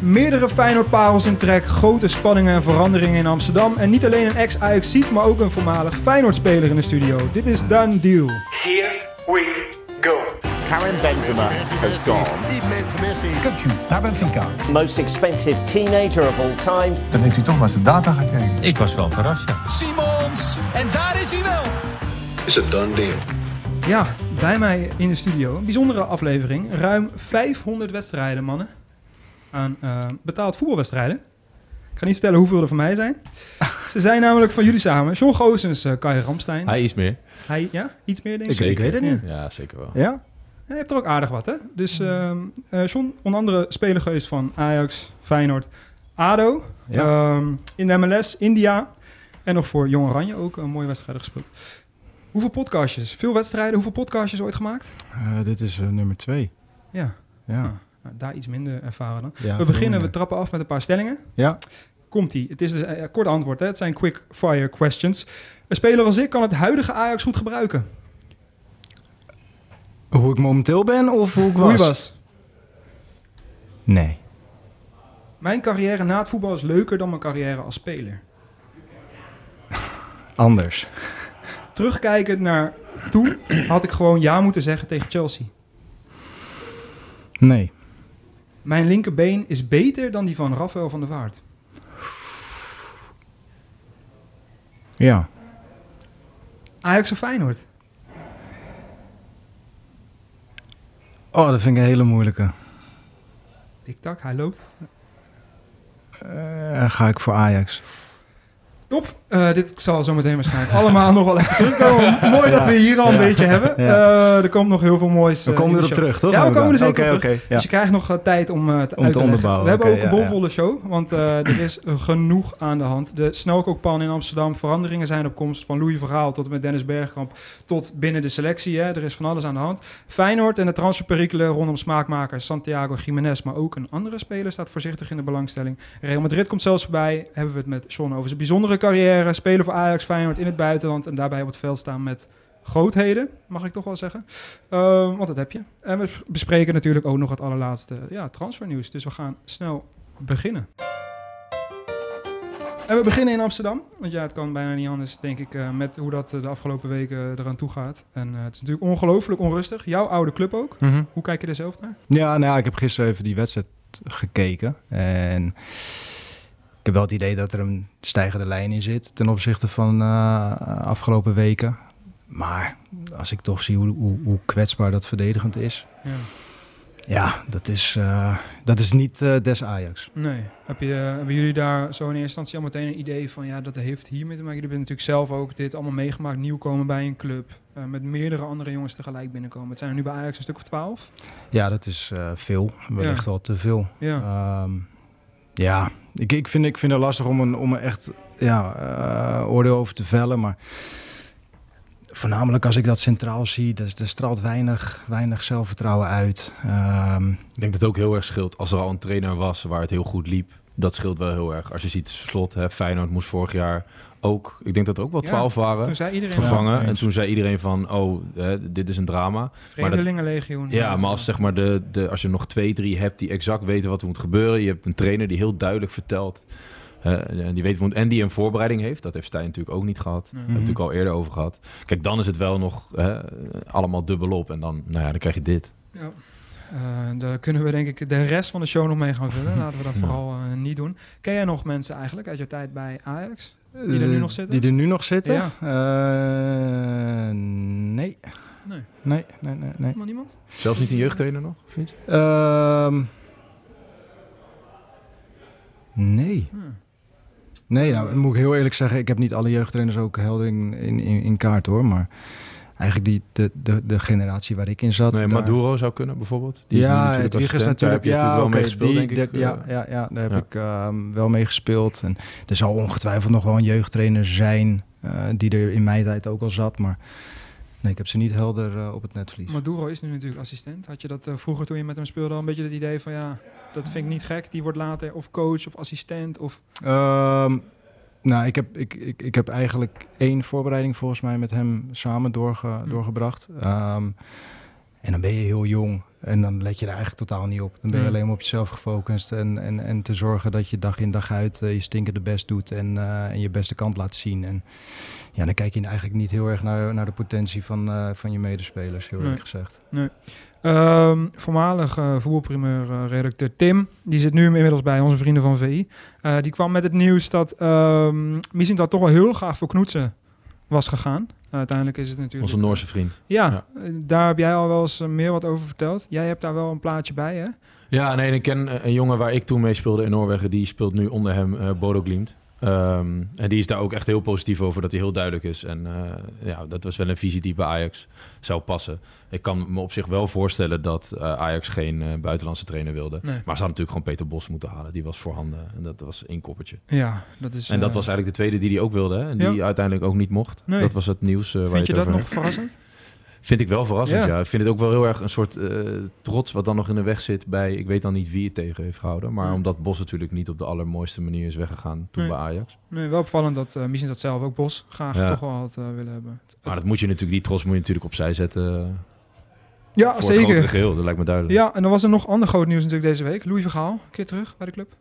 Meerdere Feyenoord-parels in trek, grote spanningen en veranderingen in Amsterdam. En niet alleen een ex-Ajaxiet, maar ook een voormalig Feyenoord-speler in de studio. Dit is Done Deal. Here we go. Karim Benzema has gone. Kutsu naar Benfica. Most expensive teenager of all time. Dan heeft hij toch naar zijn data gekeken. Ik was wel verrast, ja. Simons. En daar is hij wel. Is a done deal. Ja, bij mij in de studio. Een bijzondere aflevering. Ruim 500 wedstrijden, mannen. Aan betaald voetbalwedstrijden. Ik ga niet vertellen hoeveel er van mij zijn. Ze zijn namelijk van jullie samen. John Goossens, Kai Ramstein. Hij iets meer. Hij, ja, iets meer denk ik. Zeker. Ik weet het niet. Ja, zeker wel. Ja? Je hebt er ook aardig wat, hè? Dus John, onder andere speler geweest van Ajax, Feyenoord, ADO. Ja. In de MLS, India. En nog voor Jong Oranje ook een mooie wedstrijden gespeeld. Hoeveel podcastjes? Veel wedstrijden. Hoeveel podcastjes ooit gemaakt? Dit is nummer 2. Ja. Ja. Nou, daar iets minder ervaren dan. Ja, we beginnen, minder. we trappen af met een paar stellingen. Ja. Komt-ie. Het is dus kort antwoord, hè? Het zijn quick fire questions. Een speler als ik kan het huidige Ajax goed gebruiken. Hoe ik momenteel ben of hoe ik was? Hoe je was. Nee. Mijn carrière na het voetbal is leuker dan mijn carrière als speler. Anders. Terugkijkend naar toen had ik gewoon ja moeten zeggen tegen Chelsea. Nee. Mijn linkerbeen is beter dan die van Rafael van der Vaart. Ja. Ajax of Feyenoord? Oh, dat vind ik een hele moeilijke. Tik-tak, hij loopt. Ga ik voor Ajax. Top. Dit zal zo meteen waarschijnlijk allemaal nog wel even terugkomen. Mooi dat we hier al een beetje hebben. Ja. Er komt nog heel veel moois. We komen in de erop show. terug, toch? Ja, we komen er zeker op Oké, terug. ja. Dus je krijgt nog tijd om het uit te leggen. onderbouwen. We hebben Oké, ook een ja, bomvolle show, want er is genoeg aan de hand. De snelkookpan in Amsterdam, veranderingen zijn op komst. Van Louis Vergaal tot met Dennis Bergkamp tot binnen de selectie. Hè. Er is van alles aan de hand. Feyenoord en de transferperikelen rondom smaakmakers Santiago Gimenez, maar ook een andere speler staat voorzichtig in de belangstelling. Real Madrid komt zelfs voorbij. Hebben we het met John over zijn bijzondere carrière. Spelen voor Ajax, Feyenoord in het buitenland en daarbij op het veld staan met grootheden, mag ik toch wel zeggen. Want dat heb je. En we bespreken natuurlijk ook nog het allerlaatste transfernieuws. Dus we gaan snel beginnen. En we beginnen in Amsterdam. Want ja, het kan bijna niet anders, denk ik, met hoe dat de afgelopen weken eraan toe gaat. En het is natuurlijk ongelooflijk onrustig. Jouw oude club ook. Mhm. Hoe kijk je er zelf naar? Ja, nou ja, ik heb gisteren even die wedstrijd gekeken. En ik heb wel het idee dat er een stijgende lijn in zit ten opzichte van afgelopen weken. Maar als ik toch zie hoe kwetsbaar dat verdedigend is. Ja, dat is niet des Ajax. Nee. Hebben jullie daar zo in eerste instantie al meteen een idee van, ja, dat heeft hiermee te maken? Jullie hebben natuurlijk zelf ook dit allemaal meegemaakt. Nieuw komen bij een club. Met meerdere andere jongens tegelijk binnenkomen. Het zijn er nu bij Ajax een stuk of 12. Ja, dat is veel. Wellicht wel te veel. Ja. Ja, ik vind het lastig om er echt oordeel over te vellen. Maar voornamelijk als ik dat centraal zie, er straalt weinig zelfvertrouwen uit. Ik denk dat het ook heel erg scheelt als er al een trainer was waar het heel goed liep. Dat scheelt wel heel erg. Als je ziet, Slot, Feyenoord moest vorig jaar ook, ik denk dat er ook wel 12 waren, toen zei iedereen vervangen. Ja, en toen zei iedereen van, dit is een drama. Vreemdelingenlegioen. Ja, maar als zeg maar als je nog 2-3 hebt die exact weten wat er moet gebeuren. Je hebt een trainer die heel duidelijk vertelt. En die weet en die een voorbereiding heeft. Dat heeft Stijn natuurlijk ook niet gehad. Daar hebben we natuurlijk al eerder over gehad. Kijk, dan is het wel nog allemaal dubbelop. En dan krijg je dit. Ja. Daar kunnen we denk ik de rest van de show nog mee gaan vullen. Laten we dat vooral niet doen. Ken jij nog mensen eigenlijk uit jouw tijd bij Ajax? Die er nu nog zitten? Die er nu nog zitten? Ja. Nee. Nee. Helemaal niemand? Zelfs niet een jeugdtrainer nog? Of iets? Nee. Nee, nou moet ik heel eerlijk zeggen, ik heb niet alle jeugdtrainers ook helder in kaart hoor, maar eigenlijk de generatie waar ik in zat. Nee, Maduro zou kunnen bijvoorbeeld. Die het is natuurlijk wel mee gespeeld, denk ik. Daar heb ik wel mee gespeeld. En er zal ongetwijfeld nog wel een jeugdtrainer zijn die er in mijn tijd ook al zat, maar nee, ik heb ze niet helder op het netvlies. Maduro is nu natuurlijk assistent. Had je dat vroeger toen je met hem speelde al een beetje het idee van ja, dat vind ik niet gek. Die wordt later of coach of assistent of... Nou, ik heb eigenlijk 1 voorbereiding volgens mij met hem samen doorgebracht. En dan ben je heel jong. En dan let je er eigenlijk totaal niet op. Dan ben je alleen maar op jezelf gefocust en te zorgen dat je dag in dag uit je stinkende best doet en je beste kant laat zien. En ja, dan kijk je eigenlijk niet heel erg naar de potentie van je medespelers, heel eerlijk gezegd. Nee. Voormalig voetbalprimeur-redacteur Tim, die zit nu inmiddels bij onze vrienden van VI. Die kwam met het nieuws dat Mislintat toch wel heel graag voor Knoetsen was gegaan. Uiteindelijk is het natuurlijk... Onze Noorse vriend. Ja, daar heb jij al wel eens meer wat over verteld. Jij hebt daar wel een plaatje bij, hè? Ja, nee, ik ken een jongen waar ik toen mee speelde in Noorwegen. Die speelt nu onder hem Bodo Glimt. En die is daar ook echt heel positief over, dat hij heel duidelijk is. En dat was wel een visie die bij Ajax zou passen. Ik kan me op zich wel voorstellen dat Ajax geen buitenlandse trainer wilde. Nee. Maar ze hadden natuurlijk gewoon Peter Bos moeten halen. Die was voorhanden en dat was één koppertje. Ja, dat is... En dat was eigenlijk de tweede die hij ook wilde. Hè? En die uiteindelijk ook niet mocht. Nee. Dat was het nieuws waar Vind je je dat nog verrassend? Vind ik wel verrassend, ja. Ik vind het ook wel heel erg een soort trots wat dan nog in de weg zit bij... Ik weet dan niet wie het tegen heeft gehouden. Maar omdat Bos natuurlijk niet op de allermooiste manier is weggegaan toen bij Ajax. Nee, wel opvallend dat Mislintat zelf ook Bos graag toch wel had willen hebben. Maar dat moet je natuurlijk, die trots moet je natuurlijk opzij zetten... Ja, voor zeker. Het grotere geheel, dat lijkt me duidelijk. Ja, en dan was er nog ander groot nieuws natuurlijk deze week. Louis van Gaal, een keer terug bij de club.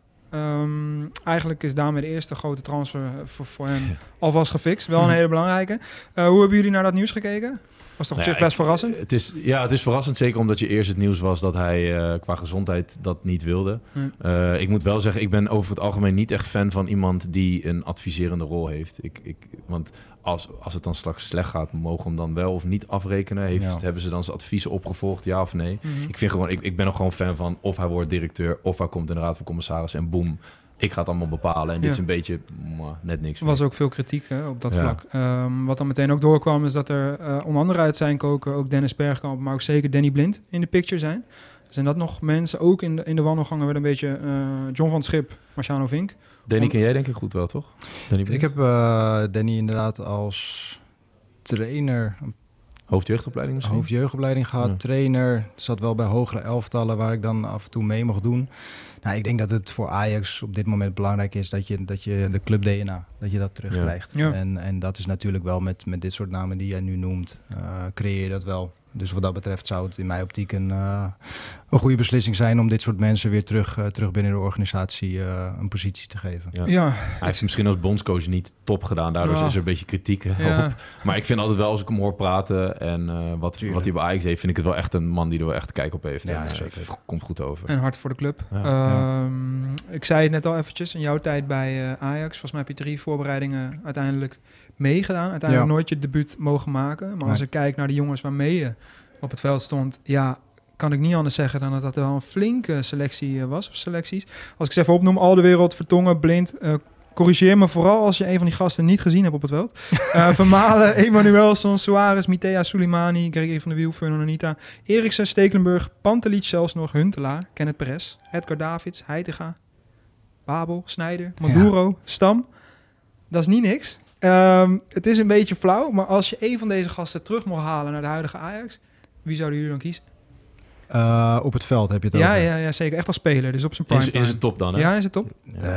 Eigenlijk is daarmee de eerste grote transfer voor hem alvast gefixt. Wel een hele belangrijke. Hoe hebben jullie naar dat nieuws gekeken? Was toch op zich best verrassend? Het is verrassend, zeker omdat je eerst het nieuws was dat hij qua gezondheid dat niet wilde. Ik moet wel zeggen, ik ben over het algemeen niet echt fan van iemand die een adviserende rol heeft. Want als het dan straks slecht gaat, mogen we hem dan wel of niet afrekenen? Hebben ze dan zijn adviezen opgevolgd, ja of nee? Ik vind gewoon, ik ben nog gewoon fan van of hij wordt directeur of hij komt in de raad van commissarissen en boem. Ik ga het allemaal bepalen. En dit is een beetje net niks. Er was ook veel kritiek op dat vlak. Wat dan meteen ook doorkwam is dat er onder andere uit zijn koken ook Dennis Bergkamp, maar ook zeker Danny Blind in de picture zijn. Zijn dat nog mensen, ook in de wandelgangen werd een beetje John van Schip, Marciano Vink. Danny ken jij denk ik goed wel, toch? Ik heb Danny inderdaad als trainer... Hoofdjeugdopleiding misschien? Hoofdjeugdopleiding gehad, trainer. Zat wel bij hogere elftallen waar ik dan af en toe mee mocht doen. Nou, ik denk dat het voor Ajax op dit moment belangrijk is dat je de club DNA, dat je dat terugkrijgt. Ja. En dat is natuurlijk wel met dit soort namen die jij nu noemt, creëer je dat wel. Dus wat dat betreft zou het in mijn optiek een goede beslissing zijn om dit soort mensen weer terug binnen de organisatie een positie te geven. Ja. Hij heeft misschien als bondscoach niet top gedaan, daardoor is er een beetje kritiek op. Maar ik vind altijd wel, als ik hem hoor praten en wat hij bij Ajax heeft, vind ik het wel echt een man die er wel echt kijk op heeft. Ja, komt goed over. En hard voor de club. Ja. Ik zei het net al eventjes, in jouw tijd bij Ajax, volgens mij heb je 3 voorbereidingen uiteindelijk meegedaan. Uiteindelijk nooit je debuut mogen maken. Maar als ik kijk naar de jongens waarmee je op het veld stond, kan ik niet anders zeggen dan dat wel een flinke selectie was. Of selecties. Als ik ze even opnoem, Alderweireld, Vertongen, Blind. Corrigeer me vooral als je een van die gasten niet gezien hebt op het veld. Vermalen, Emanuelson, Suarez, Mitea, Soleimani, Gregory van der Wiel, Fernand Anita, Eriksen, Stekelenburg, Pantelic zelfs nog, Huntelaar, Kenneth Perez, Edgar Davids, Heitinga, Babel, Sneijder, Maduro, Stam. Dat is niet niks. Het is een beetje flauw, maar als je een van deze gasten terug mocht halen naar de huidige Ajax, wie zouden jullie dan kiezen? Op het veld heb je het over. Ja, zeker. Echt als speler, dus op zijn prime time. Is het top dan, hè? Ja, is het top?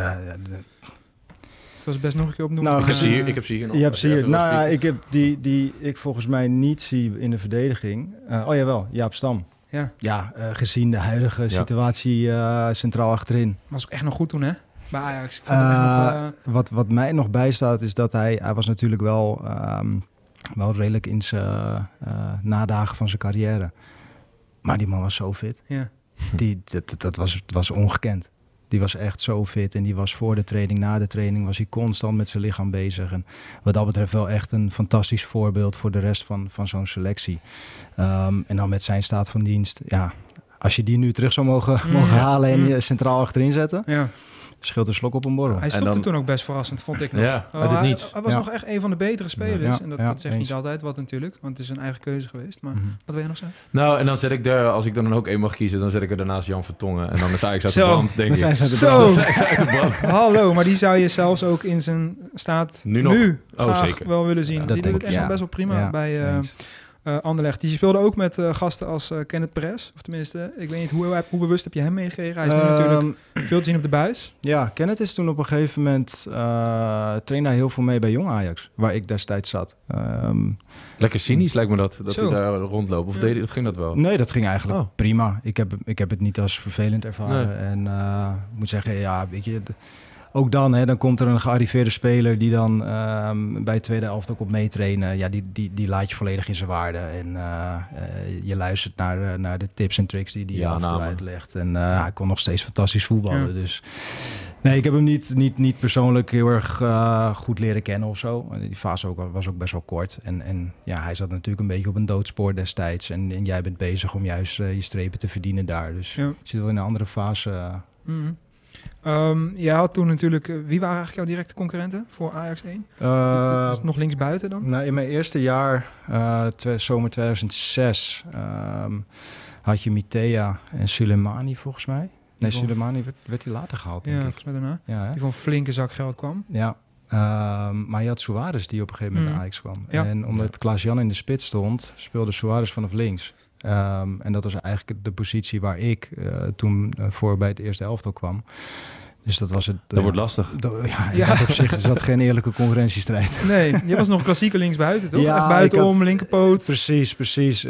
Dat was best nog een keer opnoemen. Nou, ik heb ze hier nog. Je hebt ze hier. Nou ja, ik heb die ik volgens mij niet zie in de verdediging. Jawel, Jaap Stam. Ja, gezien de huidige situatie centraal achterin. Was ook echt nog goed toen, hè? Bij Ajax. Wat mij nog bijstaat is dat hij was natuurlijk wel redelijk in zijn nadagen van zijn carrière. Maar die man was zo fit. Ja. Dat was ongekend. Die was echt zo fit en die was voor de training, na de training was hij constant met zijn lichaam bezig. En wat dat betreft wel echt een fantastisch voorbeeld voor de rest van zo'n selectie. En dan met zijn staat van dienst, als je die nu terug zou mogen halen en je centraal achterin zetten, scheelt een slok op een borrel. Hij stopte toen ook best verrassend, vond ik nog. Ja, uit het niets. Hij was nog echt een van de betere spelers. En dat zegt niet altijd wat natuurlijk, want het is een eigen keuze geweest. Maar wat wil je nog zeggen? Nou, en dan zet ik er, als ik dan ook één mag kiezen, dan zet ik er daarnaast Jan Vertongen. En dan is Ajax uit de brand, denk ik. Zo! Hallo, maar die zou je zelfs ook in zijn staat nu zeker wel willen zien. Die doet het echt best wel prima bij Anderlecht. Die speelde ook met gasten als Kenneth Perez. Of tenminste, ik weet niet, hoe bewust heb je hem meegekregen? Hij is nu natuurlijk Veel te zien op de buis. Ja, Kenneth is toen op een gegeven moment... trainde hij heel veel mee bij Jong Ajax, waar ik destijds zat. Lekker cynisch lijkt me dat Zo. hij daar rondloopt. Of ging dat wel? Nee, dat ging eigenlijk Oh. prima. Ik heb het niet als vervelend ervaren. Nee. En ik moet zeggen, ja, weet je... Ook dan komt er een gearriveerde speler die dan bij het tweede elftal komt meetrainen. Ja, die laat je volledig in zijn waarde. En je luistert naar de tips en tricks die hij af en toe uitlegt. En hij kon nog steeds fantastisch voetballen. Ja. Dus nee, ik heb hem niet persoonlijk heel erg goed leren kennen of zo. Die fase was ook best wel kort. En ja, hij zat natuurlijk een beetje op een doodspoor destijds. En jij bent bezig om juist je strepen te verdienen daar. Dus je zit wel in een andere fase. Jij had toen natuurlijk... wie waren eigenlijk jouw directe concurrenten voor Ajax 1? Is het nog linksbuiten dan? Nou, in mijn eerste jaar, zomer 2006, had je Mitea en Sulemani volgens mij. Nee, Sulemani werd hij later gehaald, denk ik. Volgens mij daarna. Ja, die van flinke zak geld kwam. Ja, maar je had Suarez die op een gegeven moment naar Ajax kwam. Ja. En omdat Klaas-Jan in de spits stond, speelde Suarez vanaf links. En dat was eigenlijk de positie waar ik toen voor bij het eerste elftal kwam. Dus dat was het. Dat wordt lastig. In dat opzicht is dat geen eerlijke concurrentiestrijd. Nee, je was nog klassieke linksbuiten, toch? Ja, echt buitenom, linkerpoot. Precies.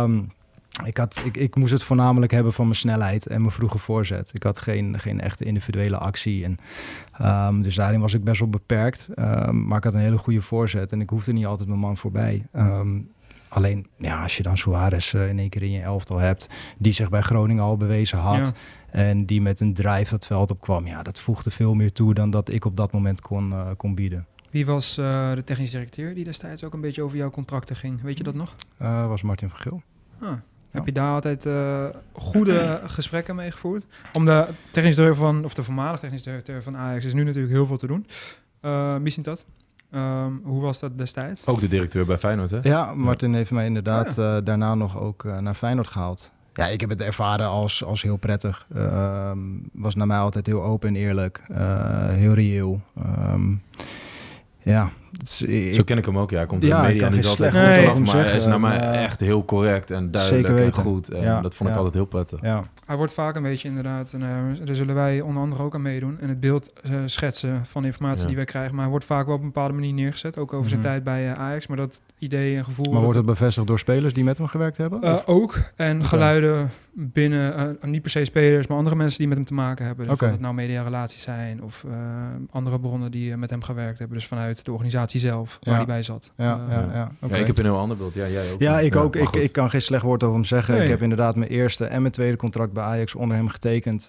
Ik moest het voornamelijk hebben van mijn snelheid en mijn vroege voorzet. Ik had geen echte individuele actie. En, dus daarin was ik best wel beperkt. Maar ik had een hele goede voorzet en ik hoefde niet altijd mijn man voorbij. Alleen, ja, als je dan Suarez in één keer in je elftal hebt, die zich bij Groningen al bewezen had. Ja. En die met een drive dat veld opkwam. Ja, dat voegde veel meer toe dan dat ik op dat moment kon bieden. Wie was de technisch directeur die destijds ook een beetje over jouw contracten ging? Weet je dat nog? Was Martin van Geel. Heb je daar altijd goede gesprekken mee gevoerd? Om de technisch directeur of de voormalige technisch directeur van Ajax is nu natuurlijk heel veel te doen. Misschien dat. Hoe was dat destijds? Ook de directeur bij Feyenoord, hè? Ja, Martin heeft mij inderdaad daarna nog ook naar Feyenoord gehaald. Ja, ik heb het ervaren als heel prettig. Was naar mij altijd heel open en eerlijk. Heel reëel. Ja. Zo ken ik hem ook, ja. Hij komt in de media niet altijd goed af, maar hij is naar mij echt heel correct en duidelijk en goed. En dat vond ik altijd heel prettig. Ja. Hij wordt vaak een beetje inderdaad, en daar zullen wij onder andere ook aan meedoen, en het beeld schetsen van de informatie die wij krijgen. Maar hij wordt vaak wel op een bepaalde manier neergezet, ook over zijn tijd bij Ajax. Maar dat idee en gevoel... Maar wordt het bevestigd door spelers die met hem gewerkt hebben? Ook. En geluiden binnen, niet per se spelers, maar andere mensen die met hem te maken hebben. Dus of het nou mediarelaties zijn of andere bronnen die met hem gewerkt hebben. Dus vanuit de organisatie zelf, waar hij bij zat. Ja, ik heb een heel ander beeld. Ja, jij ook. Ja, ik ook. Ik kan geen slecht woord over hem zeggen. Nee. Ik heb inderdaad mijn eerste en mijn tweede contract bij Ajax onder hem getekend.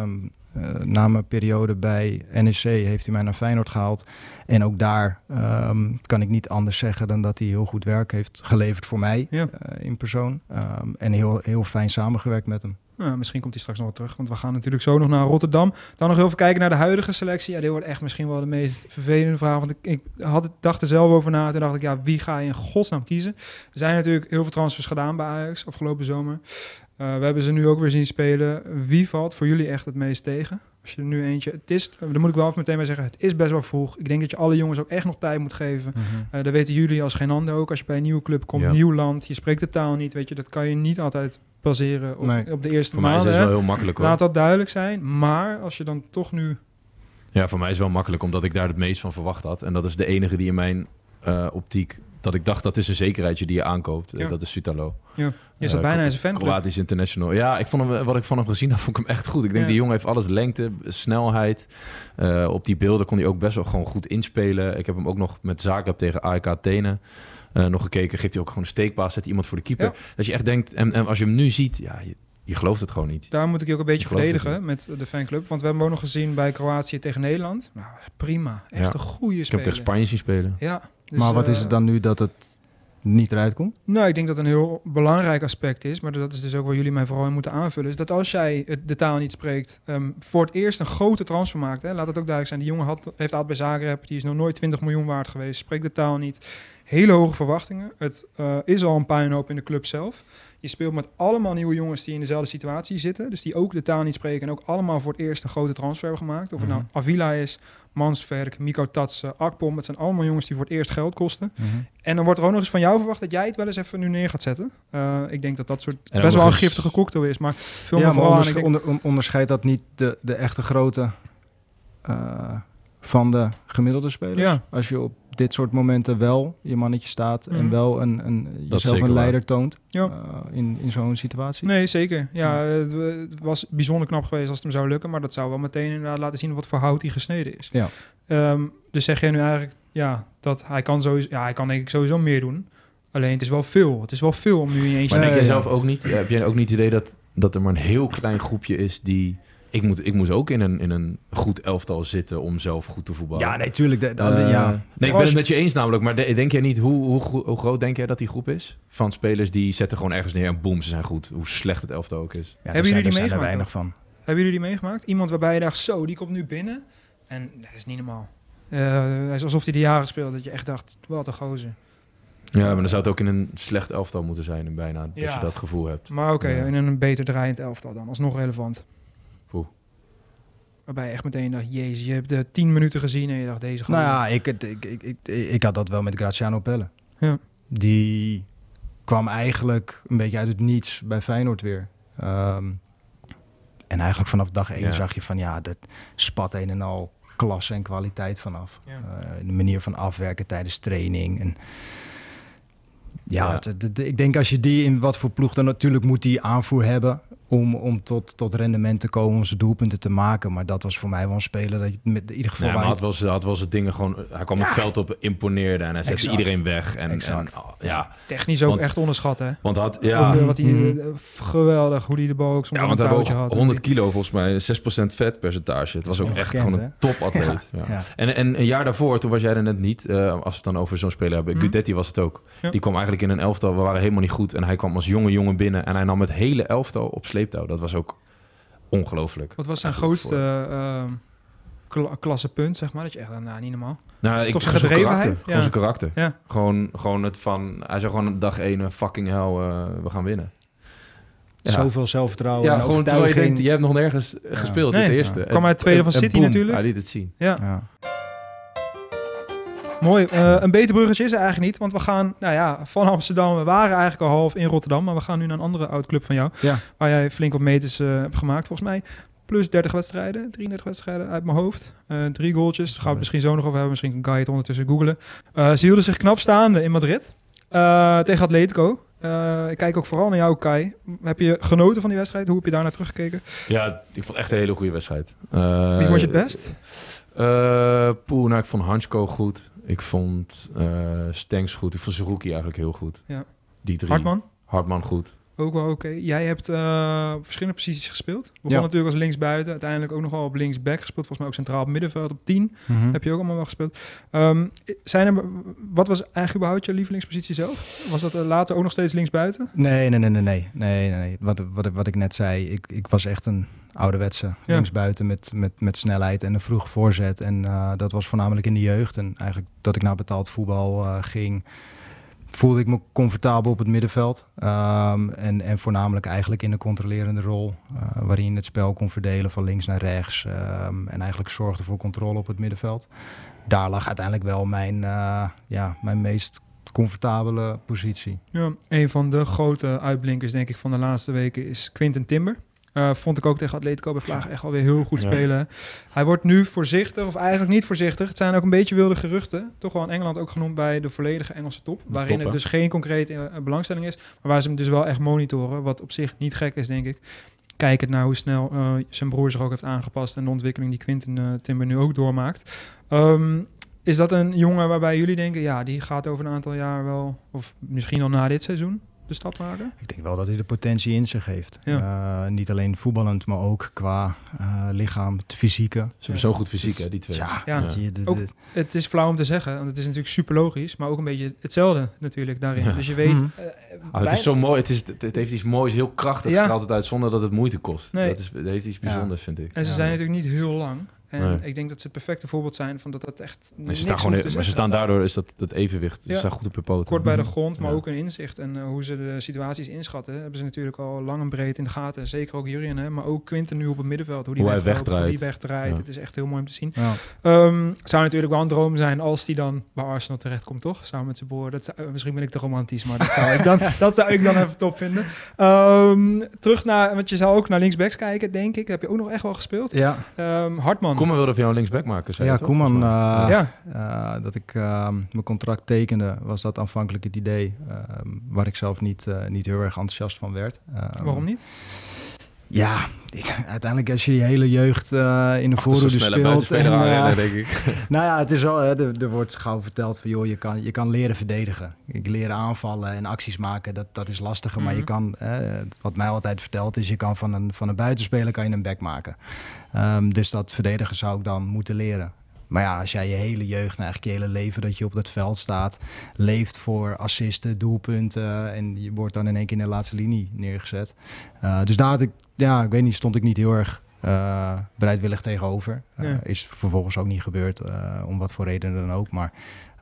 Na mijn periode bij NEC heeft hij mij naar Feyenoord gehaald. En ook daar kan ik niet anders zeggen dan dat hij heel goed werk heeft geleverd voor mij in persoon. En heel fijn samengewerkt met hem. Nou, misschien komt hij straks nog wel terug, want we gaan natuurlijk zo nog naar Rotterdam. Dan nog even kijken naar de huidige selectie. Ja, dit wordt echt misschien wel de meest vervelende vraag, want ik dacht er zelf over na. Toen dacht ik, wie ga je in godsnaam kiezen? Er zijn natuurlijk heel veel transfers gedaan bij Ajax afgelopen zomer. We hebben ze nu ook weer zien spelen. Wie valt voor jullie echt het meest tegen? Als je er nu eentje... daar moet ik wel even meteen bij zeggen, het is best wel vroeg. Ik denk dat je alle jongens ook echt nog tijd moet geven. Dat weten jullie als geen ander ook. Als je bij een nieuwe club komt, nieuw land, je spreekt de taal niet, weet je, dat kan je niet altijd baseren op de eerste maanden. Voor mij is het wel heel makkelijk, hoor. Laat dat duidelijk zijn. Maar als je dan toch nu... Ja, voor mij is het wel makkelijk, omdat ik daar het meest van verwacht had. En dat is de enige die in mijn optiek... dat ik dacht, dat is een zekerheidje die je aankoopt. Dat is Sutalo. Ja. Je zat bijna in zijn fanclub. Kroatisch International. Ja, ik vond hem, wat ik van hem gezien had, vond ik hem echt goed. Ik denk, die jongen heeft alles. Lengte, snelheid. Op die beelden kon hij ook best wel gewoon goed inspelen. Ik heb hem ook nog met Zagreb tegen AEK Athene nog gekeken. Geeft hij ook gewoon een steekpaas, zet iemand voor de keeper. Ja. Dat je echt denkt, en als je hem nu ziet, je gelooft het gewoon niet. Daar moet ik je ook een beetje verdedigen met de fanclub. Want we hebben hem ook nog gezien bij Kroatië tegen Nederland. Nou, prima. Echt een goede speler. Ik heb tegen Spanje zien spelen. Ja. Dus, maar wat is het dan nu dat het niet eruit komt? Nou, ik denk dat een heel belangrijk aspect is, maar dat is dus ook waar jullie mij vooral in moeten aanvullen, is dat als jij de taal niet spreekt, voor het eerst een grote transfer maakt, laat het ook duidelijk zijn, die jongen heeft altijd bij Zagreb, die is nog nooit 20 miljoen waard geweest, spreekt de taal niet, hele hoge verwachtingen. Het is al een puinhoop in de club zelf. Je speelt met allemaal nieuwe jongens die in dezelfde situatie zitten. Dus die ook de taal niet spreken en ook allemaal voor het eerst een grote transfer hebben gemaakt. Of het nou Avila is, Mansverk, Miko Tatsen, Akpom. Het zijn allemaal jongens die voor het eerst geld kosten. En dan wordt er ook nog eens van jou verwacht dat jij het wel eens even nu neer gaat zetten. Ik denk dat soort best wel een giftige cocktail is. Maar veel meer vooral aan... onderscheidt dat niet de echte grote van de gemiddelde spelers? Ja. Als je op dit soort momenten wel je mannetje staat en wel jezelf een leider toont in zo'n situatie? Nee, zeker. Ja, het was bijzonder knap geweest als het hem zou lukken, maar dat zou wel meteen inderdaad laten zien wat voor hout hij gesneden is. Ja. Dus zeg jij nu eigenlijk dat hij kan sowieso, hij kan denk ik sowieso meer doen. Alleen het is wel veel. Het is wel veel om nu in eentje... Maar denk je zelf ook niet, heb jij ook niet het idee dat er maar een heel klein groepje is die... Ik moest ook in een goed elftal zitten om zelf goed te voetballen. Ja, nee, tuurlijk. Nee, ik ben het met je eens namelijk. Maar denk jij niet, hoe groot denk jij dat die groep is? Van spelers die zetten gewoon ergens neer en boem, ze zijn goed. Hoe slecht het elftal ook is. Ja, hebben jullie die meegemaakt? er weinig van. Hebben jullie die meegemaakt? Iemand waarbij je dacht, zo, die komt nu binnen. En dat is niet normaal. Hij is alsof hij de jaren speelde. Dat je echt dacht, wat een gozer. Ja, maar dan zou het ook in een slecht elftal moeten zijn. Bijna, dat je dat gevoel hebt. Maar oké, in een beter draaiend elftal dan. Alsnog relevant. Hoe? Waarbij je echt meteen dacht, jezus, je hebt de 10 minuten gezien en je dacht, deze gewoon... Nou ja, ik had dat wel met Graziano Pelle. Ja. Die kwam eigenlijk een beetje uit het niets bij Feyenoord weer. En eigenlijk vanaf dag 1 zag je van, dat spat een en al klasse en kwaliteit vanaf. Ja. De manier van afwerken tijdens training. En ik denk als je die in wat voor ploeg, dan natuurlijk moet die aanvoer hebben om tot rendement te komen, om zijn doelpunten te maken. Maar dat was voor mij wel een speler dat je met in ieder geval... Ja, maar had wel zijn dingen gewoon... Hij kwam het veld op, imponeerde en hij zette iedereen weg. Technisch ook echt onderschat, hè? Want wat hij geweldig, hoe hij de bal ook soms want een hij touwtje had. 100 kilo volgens mij, 6% vetpercentage. Het was ook echt gewoon een topatleet. Ja. En een jaar daarvoor, toen was jij er net niet, als we het dan over zo'n speler hebben, Gudetti was het ook. Ja. Die kwam eigenlijk in een elftal, we waren helemaal niet goed. En hij kwam als jonge jongen binnen en hij nam het hele elftal op sleeptouw. Dat was ook ongelooflijk. Wat was zijn grootste klassepunt, zeg maar? Dat je echt, niet normaal. Nou, toch zijn gedrevenheid? Gewoon zijn karakter. Ja. Gewoon het van... Hij zei gewoon dag 1, fucking hell, we gaan winnen. Ja. Zoveel zelfvertrouwen en gewoon terwijl je denkt, je hebt nog nergens gespeeld, dit eerste. Ja. Kwam uit tweede van City natuurlijk. Hij liet het zien. Ja. Mooi. Een beter bruggetje is er eigenlijk niet. Want we gaan van Amsterdam. We waren eigenlijk al half in Rotterdam. Maar we gaan nu naar een andere oud-club van jou. Ja. Waar jij flink wat meters hebt gemaakt volgens mij. Plus 30 wedstrijden. 33 wedstrijden uit mijn hoofd. 3 goaltjes. Daar gaan we het misschien zo nog over hebben. Misschien kan je het ondertussen googlen. Ze hielden zich knap staande in Madrid. Tegen Atletico. Ik kijk ook vooral naar jou, Kai. Heb je genoten van die wedstrijd? Hoe heb je daar naar teruggekeken? Ja, ik vond echt een hele goede wedstrijd. Wie vond je het best? Ik vond Hansko goed. Ik vond Stenks goed. Ik vond Zerouki eigenlijk heel goed. Ja. Die 3. Hartman goed. Ook wel oké. Jij hebt op verschillende posities gespeeld. Begon natuurlijk als linksbuiten. Uiteindelijk ook nog wel op linksback gespeeld. Volgens mij ook centraal op middenveld. Op 10 heb je ook allemaal wel gespeeld. Wat was eigenlijk überhaupt je lievelingspositie zelf? Was dat later ook nog steeds linksbuiten? Nee. Wat ik net zei. Ik was echt een ouderwetse linksbuiten met snelheid en een vroege voorzet. En dat was voornamelijk in de jeugd. En eigenlijk dat ik naar betaald voetbal ging, voelde ik me comfortabel op het middenveld. En voornamelijk eigenlijk in een controlerende rol. Waarin je het spel kon verdelen van links naar rechts. En eigenlijk zorgde voor controle op het middenveld. Daar lag uiteindelijk wel mijn meest comfortabele positie. Ja, een van de grote uitblinkers denk ik van de laatste weken is Quinten Timber. Vond ik ook tegen Atletico bij Vlaag echt alweer heel goed spelen. Hij wordt nu voorzichtig, of eigenlijk niet voorzichtig. Het zijn ook een beetje wilde geruchten. Toch wel in Engeland ook genoemd bij de volledige Engelse top. Waarin het dus geen concrete belangstelling is. Maar waar ze hem dus wel echt monitoren. Wat op zich niet gek is, denk ik. Kijkend naar hoe snel zijn broer zich ook heeft aangepast. En de ontwikkeling die Quinten Timber nu ook doormaakt. Is dat een jongen waarbij jullie denken, die gaat over een aantal jaar wel, of misschien al na dit seizoen, de stap maken? Ik denk wel dat hij de potentie in zich heeft. Ja. Niet alleen voetballend, maar ook qua lichaam, het fysieke. Ze hebben zo'n goed fysiek, hè, die twee. Het is flauw om te zeggen, want het is natuurlijk super logisch, maar ook een beetje hetzelfde natuurlijk daarin. Ja. Dus je weet... het is zo mooi, het heeft iets moois, heel krachtig, straalt het uit zonder dat het moeite kost. Nee. Dat heeft iets bijzonders, vind ik. En ze zijn natuurlijk niet heel lang. En Nee. ik denk dat ze het perfecte voorbeeld zijn van dat echt Maar niks ze staan, hoeft te maar ze zeggen. staan daardoor is dat evenwicht. Ze Ja. staan goed op hun poten. Kort bij de grond, maar Ja. ook een inzicht. En hoe ze de situaties inschatten, hebben ze natuurlijk al lang en breed in de gaten. Zeker ook Jurjen, hè? Maar ook Quinten nu op het middenveld. Hoe hij wegloopt, hoe wegdraait. die wegdraait. Ja. Het is echt heel mooi om te zien. Ja. Zou natuurlijk wel een droom zijn als die dan bij Arsenal terechtkomt, toch? Samen met zijn broer. Misschien ben ik te romantisch, maar dat zou ik dan even top vinden. Terug naar, want je zou ook naar linksbacks kijken, denk ik. Heb je ook nog echt wel gespeeld? Ja, Hartman. Koeman wilde van jou linksback maken. zei ja je toch? Koeman, Volgens mij. dat ik mijn contract tekende, was dat aanvankelijk het idee. Waar ik zelf niet heel erg enthousiast van werd. Waarom niet? Ja, uiteindelijk als je die hele jeugd in de voorhoede speelt. Denk ik. Nou ja, het is wel, er wordt gauw verteld van joh, je kan leren verdedigen. Ik leren aanvallen en acties maken, dat is lastiger. Maar je kan, wat mij altijd verteld is, je kan van een buitenspeler kan je een back maken. Dus dat verdedigen zou ik dan moeten leren. Maar ja, als jij je hele jeugd en eigenlijk je hele leven dat je op dat veld staat, leeft voor assisten, doelpunten en je wordt dan in één keer in de laatste linie neergezet. Dus daar had ik, ik weet niet, stond ik niet heel erg bereidwillig tegenover. Is vervolgens ook niet gebeurd, om wat voor reden dan ook. Maar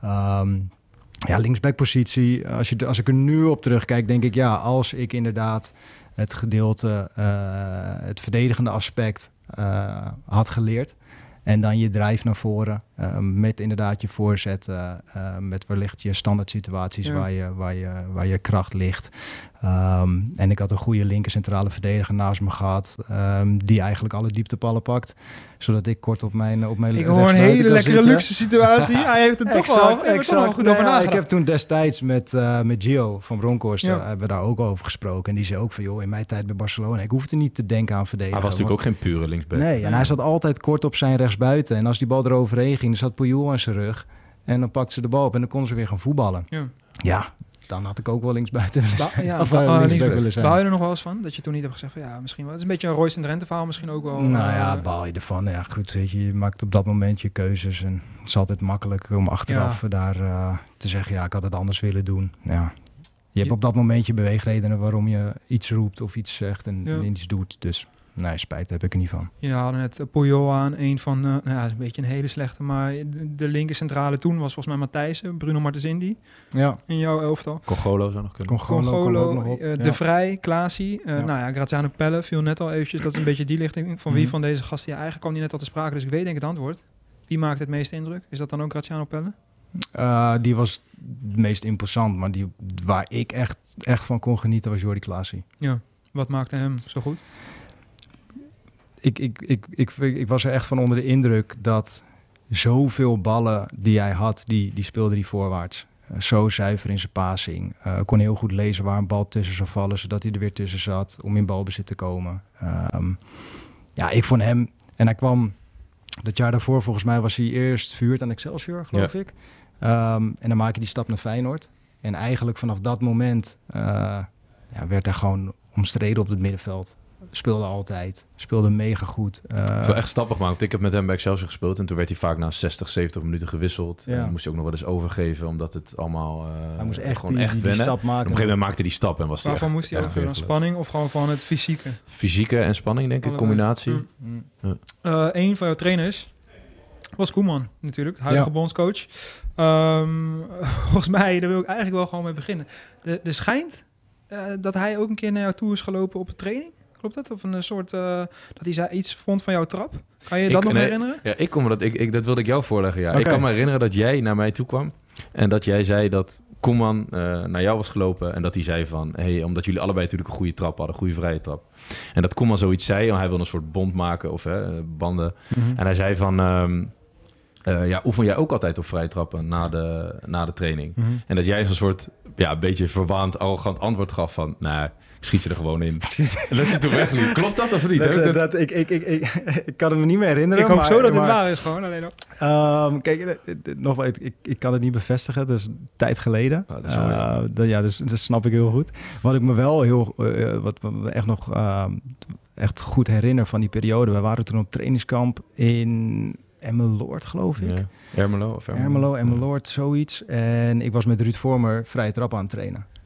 linksbackpositie, als ik er nu op terugkijk, denk ik als ik inderdaad het gedeelte, het verdedigende aspect had geleerd. En dan je drive naar voren, met inderdaad je voorzet, met wellicht je standaard situaties waar je kracht ligt. En ik had een goede linker centrale verdediger naast me gehad, die eigenlijk alle dieptepallen pakt. Zodat ik kort op mijn Ik hoor een hele lekkere luxe situatie. Hij heeft het toch wel goed over nagedacht. Ik heb toen destijds met Gio van Bronckhorst, hebben we daar ook over gesproken. En die zei ook van, joh, in mijn tijd bij Barcelona, ik hoefde niet te denken aan verdedigen. Hij was natuurlijk ook geen pure linksback. Nee, en hij zat altijd kort op zijn rechtsbuiten. En als die bal eroverheen ging, dan zat Puyol aan zijn rug. En dan pakte ze de bal op en dan konden ze weer gaan voetballen. Ja, dan had ik ook wel linksbuiten willen zijn. Linksback willen zijn. Baal je er nog wel eens van? Dat je toen niet hebt gezegd van misschien wel. Het is een beetje een Royce en Drenthe verhaal misschien ook wel. Nou ja, baal je ervan. Ja, goed, weet je maakt op dat moment je keuzes. En het is altijd makkelijk om achteraf daar te zeggen, ik had het anders willen doen. Ja. Je hebt op dat moment je beweegredenen waarom je iets roept of iets zegt en iets doet. Dus nee, spijt heb ik er niet van. Je haalde net Puyol aan, een van, is een beetje een hele slechte, maar de linker centrale toen was volgens mij Matthijssen, Bruno Martens Indy in jouw elftal. Congolo zou nog kunnen. Congolo, De Vrij, Klaasie, Graziano Pelle viel net al eventjes. Dat is een beetje die lichting van wie van deze gasten. Ja, eigenlijk kwam die net al te sprake, dus ik weet denk het antwoord. Wie maakt het meeste indruk? Is dat dan ook Graziano Pelle? Die was het meest imposant, maar waar ik echt van kon genieten was Jordi Klaasie. Ja, wat maakte hem zo goed? Ik was er echt van onder de indruk dat zoveel ballen die hij had, die speelde hij voorwaarts. Zo zuiver in zijn passing. Kon heel goed lezen waar een bal tussen zou vallen, zodat hij er weer tussen zat om in balbezit te komen. Ik vond hem, en hij kwam dat jaar daarvoor, volgens mij was hij eerst verhuurd aan Excelsior, geloof ik. En dan maak je die stap naar Feyenoord. En eigenlijk vanaf dat moment werd hij gewoon omstreden op het middenveld. Speelde altijd. Speelde mega goed. Het is wel echt stappig, maar want ik heb met hem bij Excelsior gespeeld en toen werd hij vaak na 60, 70 minuten gewisseld. En dan moest hij ook nog wel eens overgeven, omdat het allemaal hij moest echt gewoon die stap maken. Op een gegeven moment maakte hij die stap en was waarvan moest hij overgeven? Van spanning of gewoon van het fysieke? Fysieke en spanning, denk ik, combinatie. Een van jouw trainers was Koeman natuurlijk, huidige bondscoach. Volgens mij, daar wil ik eigenlijk wel gewoon mee beginnen. Er schijnt dat hij ook een keer naar jou toe is gelopen op een training. Klopt dat? Of een soort dat hij iets vond van jouw trap? Kan je dat nog herinneren? Ja, dat wilde ik jou voorleggen. Ja. Okay. Ik kan me herinneren dat jij naar mij toe kwam en dat jij zei dat Koeman naar jou was gelopen en dat hij zei van, omdat jullie allebei natuurlijk een goede trap hadden, een goede vrije trap. En dat Koeman zoiets zei, want hij wilde een soort bond maken of banden. Mm-hmm. En hij zei van, oefen jij ook altijd op vrije trappen na de training? Mm-hmm. En dat jij zo'n soort, een beetje verwaand, arrogant antwoord gaf van, ik schiet je er gewoon in. En dat je toen wegliep. Klopt dat of niet? Ik kan het me niet meer herinneren. Ik hoop zo dat het waar is gewoon. Alleen nog. Kijk, nogmaals, ik kan het niet bevestigen. Dat is een tijd geleden. Dus dat snap ik heel goed. Wat ik me wel wat me echt nog echt goed herinner van die periode. We waren toen op trainingskamp in Emmeloord, geloof ik. Ja. Ermelo, Emmeloord, zoiets. En ik was met Ruud Vormer vrije trap aan het trainen.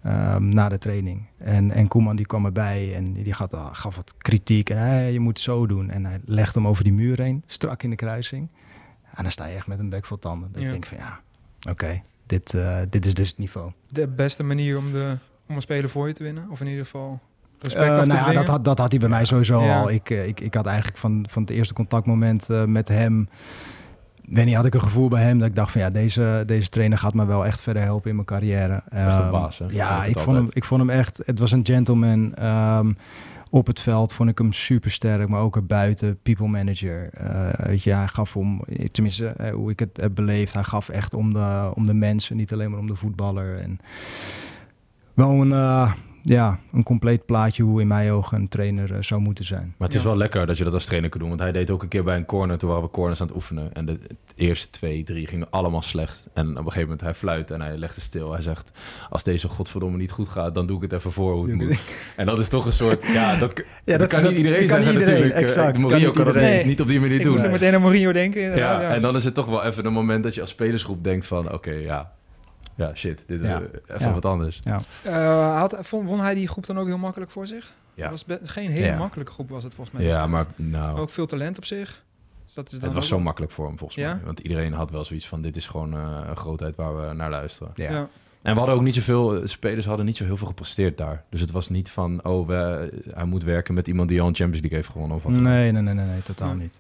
na de training. En Koeman die kwam erbij en die gaf wat kritiek. En je moet zo doen. En hij legde hem over die muur heen, strak in de kruising. En dan sta je echt met een bek vol tanden. Dat je denkt van oké, dit is dus het niveau. De beste manier om een speler voor je te winnen? Of in ieder geval respect dat had hij bij mij sowieso Ja. al. Ik had eigenlijk van het eerste contactmoment met hem... weet niet, had ik een gevoel bij hem dat ik dacht van deze trainer gaat me wel echt verder helpen in mijn carrière. Echt een baas, hè? Ja, ik vond hem echt... Het was een gentleman. Op het veld vond ik hem super sterk, maar ook erbuiten, people manager. Weet je, hij gaf tenminste hoe ik het heb beleefd, hij gaf echt om de mensen, niet alleen maar om de voetballer. En wel een compleet plaatje hoe in mijn ogen een trainer zou moeten zijn. Maar het is wel lekker dat je dat als trainer kan doen. Want hij deed ook een keer bij een corner. Toen waren we corners aan het oefenen. En de eerste 2, 3 gingen allemaal slecht. En op een gegeven moment hij fluit en hij legde stil. Hij zegt, als deze godverdomme niet goed gaat, dan doe ik het even voor hoe het moet. En dat is toch een soort... dat kan niet iedereen zeggen natuurlijk. Exact, Mourinho kan dat niet op die manier doen. Ik moest meteen aan Mourinho denken. Ja, en dan is het toch wel even een moment dat je als spelersgroep denkt van... Ja, shit, dit is even wat anders. Ja. Won hij die groep dan ook heel makkelijk voor zich? Ja. Was geen hele makkelijke groep was het volgens mij. Ja, maar ook veel talent op zich. Dus dat is dan het was ook zo makkelijk voor hem volgens mij. Want iedereen had wel zoiets van, dit is gewoon een grootheid waar we naar luisteren. Ja. En we hadden ook niet zoveel, spelers hadden niet zo heel veel gepresteerd daar. Dus het was niet van, hij moet werken met iemand die al een Champions League heeft gewonnen. Of wat Nee, totaal niet.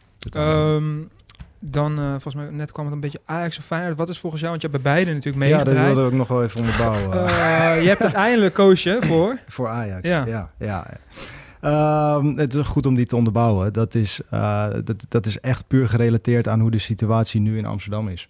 Dan, volgens mij, net kwam het een beetje Ajax of Feyenoord. Wat is volgens jou, want je hebt bij beide natuurlijk meegedraaid. Ja, dat wilde ik nog wel even onderbouwen. Je hebt uiteindelijk koos je voor... Voor Ajax, ja. Het is goed om die te onderbouwen. Dat is echt puur gerelateerd aan hoe de situatie nu in Amsterdam is.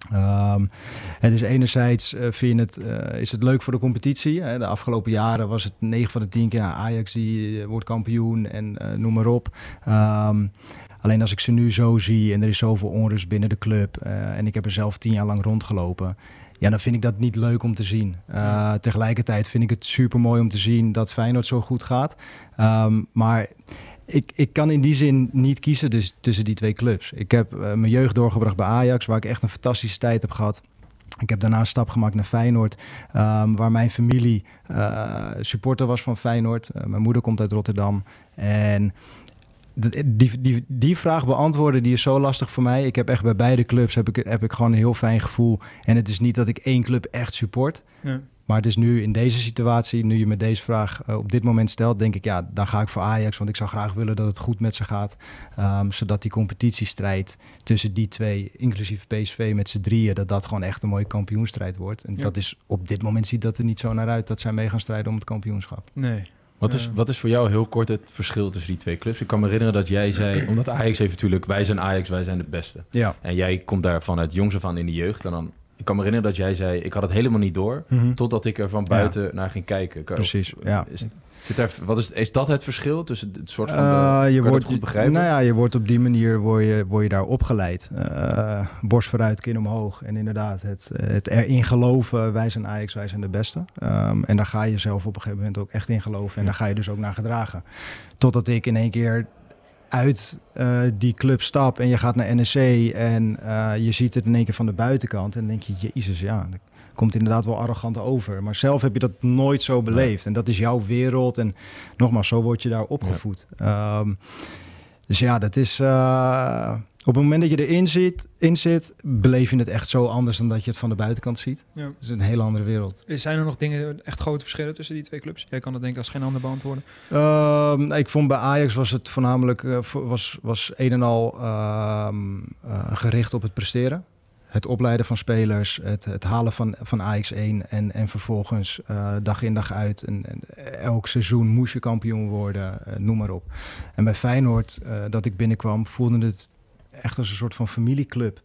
Het is enerzijds is het leuk voor de competitie. Hè? De afgelopen jaren was het 9 van de 10 keer Ajax die wordt kampioen en noem maar op. Alleen als ik ze nu zo zie en er is zoveel onrust binnen de club en ik heb er zelf 10 jaar lang rondgelopen, dan vind ik dat niet leuk om te zien. Tegelijkertijd vind ik het super mooi om te zien dat Feyenoord zo goed gaat. Maar ik kan in die zin niet kiezen dus tussen die twee clubs. Ik heb mijn jeugd doorgebracht bij Ajax, waar ik echt een fantastische tijd heb gehad. Ik heb daarna een stap gemaakt naar Feyenoord, waar mijn familie supporter was van Feyenoord. Mijn moeder komt uit Rotterdam en... Die vraag beantwoorden, die is zo lastig voor mij. Ik heb echt bij beide clubs heb ik gewoon een heel fijn gevoel. En het is niet dat ik één club echt support. Ja. Maar het is nu in deze situatie, nu je me deze vraag op dit moment stelt, denk ik, dan ga ik voor Ajax. Want ik zou graag willen dat het goed met ze gaat. Zodat die competitiestrijd tussen die twee, inclusief PSV met z'n drieën, dat gewoon echt een mooie kampioenstrijd wordt. En dat is op dit moment ziet dat er niet zo naar uit dat zij mee gaan strijden om het kampioenschap. Nee. Wat is voor jou heel kort het verschil tussen die twee clubs? Ik kan me herinneren dat jij zei, omdat Ajax heeft natuurlijk, wij zijn Ajax, wij zijn de beste. Ja. En jij komt daar vanuit jongs af aan in de jeugd. En dan, ik kan me herinneren dat jij zei, ik had het helemaal niet door, totdat ik er van buiten naar ging kijken. Precies, ja. Is dat het verschil tussen het soort van, je wordt goed begrijpen? Nou ja, je wordt op die manier word je daar opgeleid. Borst vooruit, kin omhoog. En inderdaad, het erin geloven, wij zijn Ajax, wij zijn de beste. En daar ga je zelf op een gegeven moment ook echt in geloven. En daar ga je dus ook naar gedragen. Totdat ik in één keer uit die club stap en je gaat naar NEC en je ziet het in één keer van de buitenkant. En dan denk je, jezus, komt inderdaad wel arrogant over. Maar zelf heb je dat nooit zo beleefd. En dat is jouw wereld. En nogmaals, zo word je daar opgevoed. Ja. Dus dat is... op het moment dat je erin zit, beleef je het echt zo anders dan dat je het van de buitenkant ziet. Ja. Het is een hele andere wereld. Zijn er nog dingen, echt grote verschillen tussen die twee clubs? Jij kan dat denk ik als geen ander beantwoorden. Ik vond bij Ajax was het voornamelijk was een en al gericht op het presteren. Het opleiden van spelers, het halen van Ajax 1 en vervolgens dag in dag uit. En elk seizoen moest je kampioen worden, noem maar op. En bij Feyenoord, dat ik binnenkwam, voelde het echt als een soort van familieclub.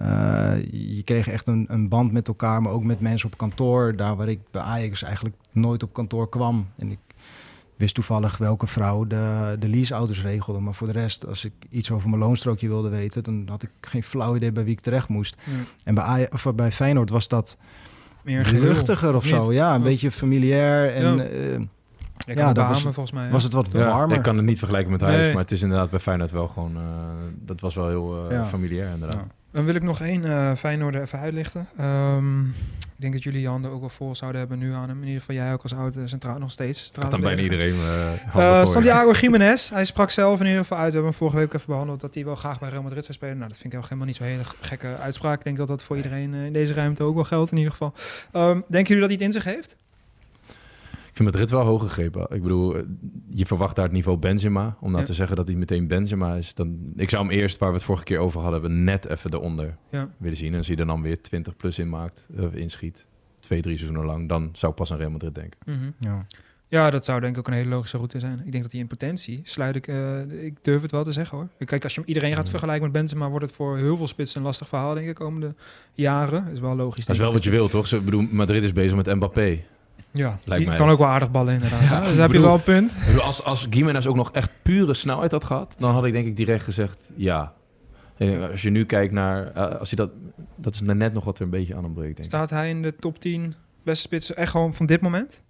Je kreeg echt een band met elkaar, maar ook met mensen op kantoor. Daar waar ik bij Ajax eigenlijk nooit op kantoor kwam. En ik wist toevallig welke vrouw de leaseauto's regelde. Maar voor de rest, als ik iets over mijn loonstrookje wilde weten, dan had ik geen flauw idee bij wie ik terecht moest. Ja. En bij Feyenoord was dat meer luchtiger of zo. Ja, een beetje familiair. En volgens mij. Was het wat warmer. Ik kan het niet vergelijken met Ajax, maar het is inderdaad bij Feyenoord wel gewoon... dat was wel heel familiair inderdaad. Dan wil ik nog één Feyenoorder even uitlichten. Ik denk dat jullie je handen ook wel vol zouden hebben nu aan hem. In ieder geval jij ook als oude centraal nog steeds. Dat dan bijna iedereen handen voor. Santiago Gimenez. Hij sprak zelf in ieder geval uit. We hebben hem vorige week ook even behandeld dat hij wel graag bij Real Madrid zou spelen. Nou, dat vind ik helemaal niet zo'n hele gekke uitspraak. Ik denk dat dat voor iedereen in deze ruimte ook wel geldt in ieder geval. Denken jullie dat hij het in zich heeft? Ik vind Madrid wel hoog gegrepen. Ik bedoel, je verwacht daar het niveau Benzema. Om nou te zeggen dat hij meteen Benzema is. Ik zou hem eerst, waar we het vorige keer over hadden, net even eronder willen zien. En als hij er dan weer 20 plus in maakt, inschiet, 2-3 seizoenen lang, dan zou ik pas aan Real Madrid denken. Mm-hmm. Ja, dat zou denk ik ook een hele logische route zijn. Ik denk dat hij in potentie ik durf het wel te zeggen hoor. Kijk, als je iedereen gaat vergelijken met Benzema, wordt het voor heel veel spitsen een lastig verhaal, denk ik, de komende jaren. Dat is wel logisch. Dat is wel wat je wilt, toch? Ik bedoel, Madrid is bezig met Mbappé. Ja, die kan ook wel aardig ballen inderdaad. Ja, dus heb je wel een punt. Als Gimenez ook nog echt pure snelheid had gehad, dan had ik denk ik direct gezegd ja. En als je nu kijkt naar, als hij dat is net nog wat er een beetje aan ontbreekt. Denk ik. Staat hij in de top 10 beste spitsen echt gewoon van dit moment?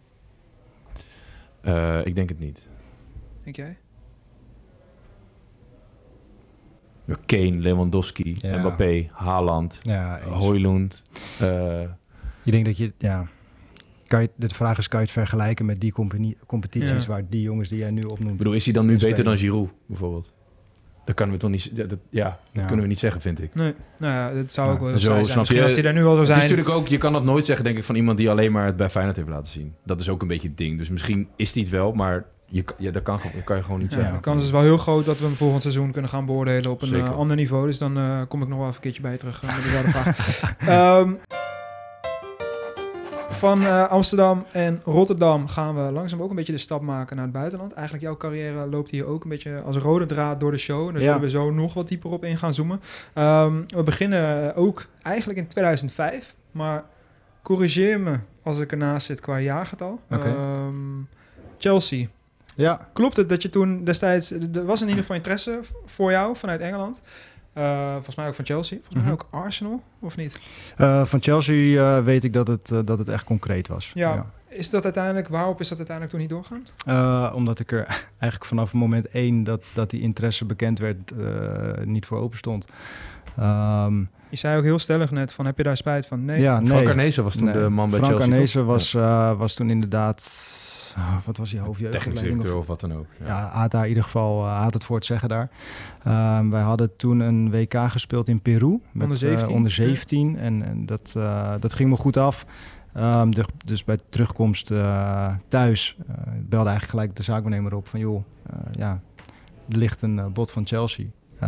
Ik denk het niet. Denk jij? Kane, Lewandowski, Mbappé, Haaland, Højlund. Je denkt dat je... Ja. De vraag is, kan je het vergelijken met die competities waar die jongens die jij nu opnoemt... Ik bedoel, is hij dan nu beter dan Giroud, bijvoorbeeld? Dat kunnen we toch niet... kunnen we niet zeggen, vind ik. Nee, nou ja, dat zou ook wel zo zijn. Misschien als hij daar nu al zou zijn... Het is natuurlijk ook, je kan dat nooit zeggen, denk ik, van iemand die alleen maar het bij Feyenoord heeft laten zien. Dat is ook een beetje het ding. Dus misschien is hij het wel, maar dat kan je gewoon niet zeggen. De kans is wel heel groot dat we hem volgend seizoen kunnen gaan beoordelen op een ander niveau. Dus dan kom ik nog wel even een keertje bij terug met dezelfde vraag. Van Amsterdam en Rotterdam gaan we langzaam ook een beetje de stap maken naar het buitenland. Eigenlijk jouw carrière loopt hier ook een beetje als rode draad door de show. Daar zullen we zo nog wat dieper op in gaan zoomen. We beginnen ook eigenlijk in 2005. Maar corrigeer me als ik ernaast zit qua jaargetal. Chelsea. Ja. Klopt het dat je toen destijds... Er was in ieder geval interesse voor jou vanuit Engeland... volgens mij ook van Chelsea. Volgens mij ook Arsenal, of niet? Van Chelsea weet ik dat het echt concreet was. Ja. Is dat uiteindelijk, waarop is dat uiteindelijk toen niet doorgaan? Omdat ik er eigenlijk vanaf moment 1 dat die interesse bekend werd niet voor open stond. Je zei ook heel stellig net van, heb je daar spijt van? Nee. Ja, Frank Arnezen was toen de man bij Frank Chelsea. Arnezen was toen inderdaad... wat was je hoofdjeugdopleiding? Technisch directeur of wat dan ook. Ja, had daar in ieder geval had het voor het zeggen daar. Wij hadden toen een WK gespeeld in Peru. Met onder 17. En dat ging me goed af. Dus bij de terugkomst thuis belde eigenlijk gelijk de zaakwaarnemer op van joh, er ligt een bod van Chelsea.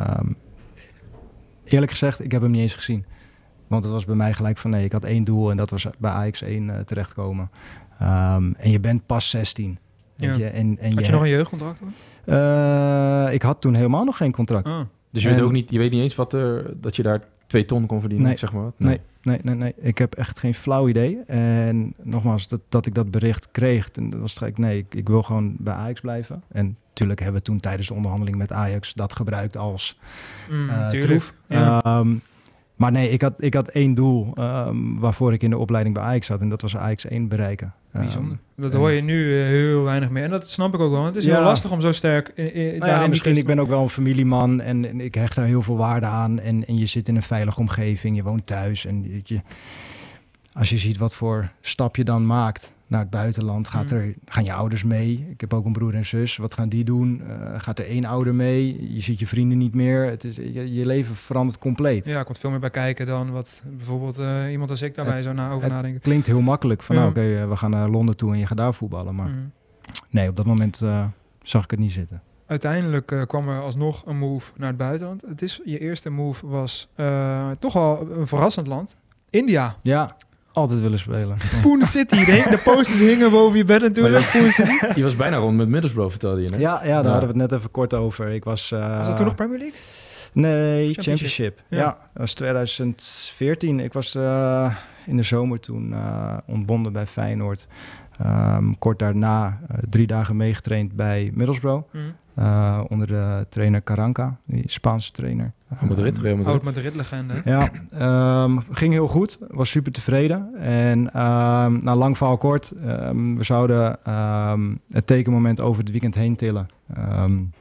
Eerlijk gezegd, ik heb hem niet eens gezien. Want het was bij mij gelijk van nee, ik had 1 doel en dat was bij Ajax 1 terechtkomen. En je bent pas 16. Weet je? Had je nog een jeugdcontract hoor? Ik had toen helemaal nog geen contract. Dus je weet niet eens dat je daar 2 ton kon verdienen? Nee, zeg maar wat? Nee. Ik heb echt geen flauw idee. En nogmaals, dat ik dat bericht kreeg, dat was gelijk, ik wil gewoon bij Ajax blijven. En natuurlijk hebben we toen tijdens de onderhandeling met Ajax dat gebruikt als troef. Ja. Maar nee, ik had 1 doel waarvoor ik in de opleiding bij Ajax zat. En dat was Ajax 1 bereiken. Bijzonder. Dat hoor je nu heel weinig meer. En dat snap ik ook wel. Het is heel lastig om zo sterk misschien, ik ben ook wel een familieman. En ik hecht daar heel veel waarde aan. En je zit in een veilige omgeving. Je woont thuis. En als je ziet wat voor stap je dan maakt naar het buitenland, gaan je ouders mee. Ik heb ook een broer en zus. Wat gaan die doen? Gaat er 1 ouder mee? Je ziet je vrienden niet meer. Je leven verandert compleet. Ja, er komt veel meer bij kijken dan wat bijvoorbeeld iemand als ik daarbij zou over nadenken. Het klinkt heel makkelijk. Van we gaan naar Londen toe en je gaat daar voetballen. Maar nee, op dat moment zag ik het niet zitten. Uiteindelijk kwam er alsnog een move naar het buitenland. Je eerste move was toch wel een verrassend land. India. Ja. Altijd willen spelen. Poon City, de posters hingen boven je bed natuurlijk. Poon City. Je was bijna rond met Middlesbrough, vertelde je. Hè? Ja, daar hadden we het net even kort over. Was dat toen nog Premier League? Nee, Championship. Ja, dat was 2014. Ik was in de zomer toen ontbonden bij Feyenoord. Kort daarna 3 dagen meegetraind bij Middlesbrough. Onder de trainer Carranca, die Spaanse trainer. Real Madrid. Oud-Madrid-legende. Ja, ging heel goed. Was super tevreden. En na lang verhaal kort, we zouden het tekenmoment over het weekend heen tillen.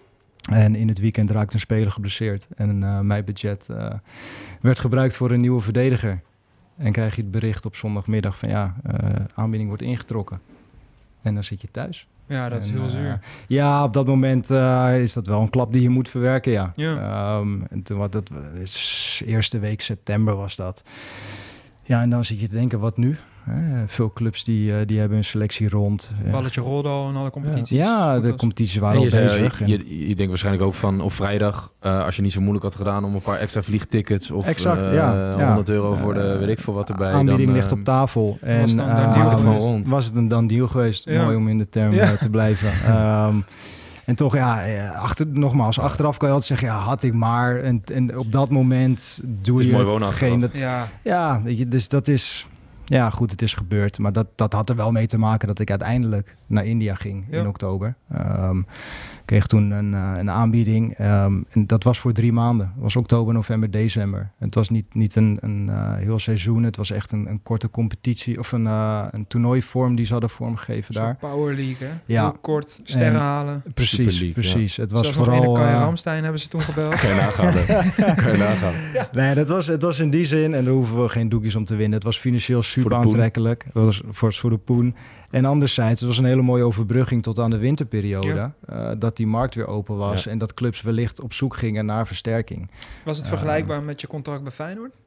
En in het weekend raakte een speler geblesseerd. En mijn budget werd gebruikt voor een nieuwe verdediger. En krijg je het bericht op zondagmiddag van aanbieding wordt ingetrokken. En dan zit je thuis. Ja, dat is heel zuur. Ja, op dat moment is dat wel een klap die je moet verwerken, ja. En toen dat eerste week september was dat. Ja, en dan zit je te denken, wat nu? Veel clubs die hebben hun selectie rond. Balletje rolde al in alle competities. Ja, de competities waren al bezig. Je denkt waarschijnlijk ook van op vrijdag, als je niet zo moeilijk had gedaan om een paar extra vliegtickets of exact, €100 voor de weet ik veel wat erbij. Aanbieding ligt op tafel. En was het een dan deal geweest? Ja. Mooi om in de term te blijven. En toch, achteraf kan je altijd zeggen, had ik maar. En op dat moment doe je hetgeen. Weet je, dus dat is... Ja, goed, het is gebeurd. Maar dat had er wel mee te maken dat ik uiteindelijk naar India ging in oktober. Kreeg toen een aanbieding. En dat was voor 3 maanden. Het was oktober, november, december. Het was niet een heel seizoen. Het was echt een korte competitie of een toernooivorm die ze hadden vormgegeven daar. Power League, hè? Ja. Heel kort, sterren halen. Precies. Ja. Het was zelfs vooral... Kai Ramstein hebben ze toen gebeld. Kan je nagaan. Ja. Nee, het was in die zin, en daar hoeven we geen doekjes om te winnen. Het was financieel super aantrekkelijk. Het was voor de poen. En anderzijds, het was een hele mooie overbrugging tot aan de winterperiode. Ja. Dat die markt weer open was en dat clubs wellicht op zoek gingen naar versterking. Was het vergelijkbaar met je contract bij Feyenoord?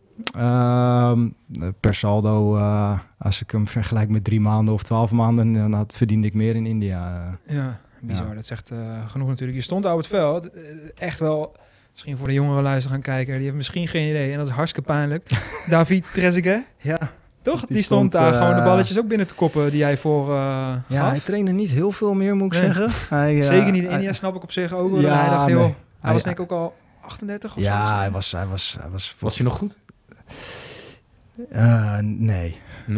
Per saldo, als ik hem vergelijk met 3 maanden of 12 maanden, dan verdiende ik meer in India. Ja, bizar. Dat zegt genoeg natuurlijk. Je stond op het veld, echt wel... Misschien voor de jongere luisteraar gaan kijken, die heeft misschien geen idee. En dat is hartstikke pijnlijk. David Trezeguet. Ja. Toch? Die stond daar gewoon de balletjes ook binnen te koppen die jij voor Ja, gaf. Hij trainde niet heel veel meer, moet ik zeggen. Zeker niet in India, snap ik op zich ook. Hij dacht hij was denk ik ook al 38 of zo. Ja, hij was hij nog goed? Nee.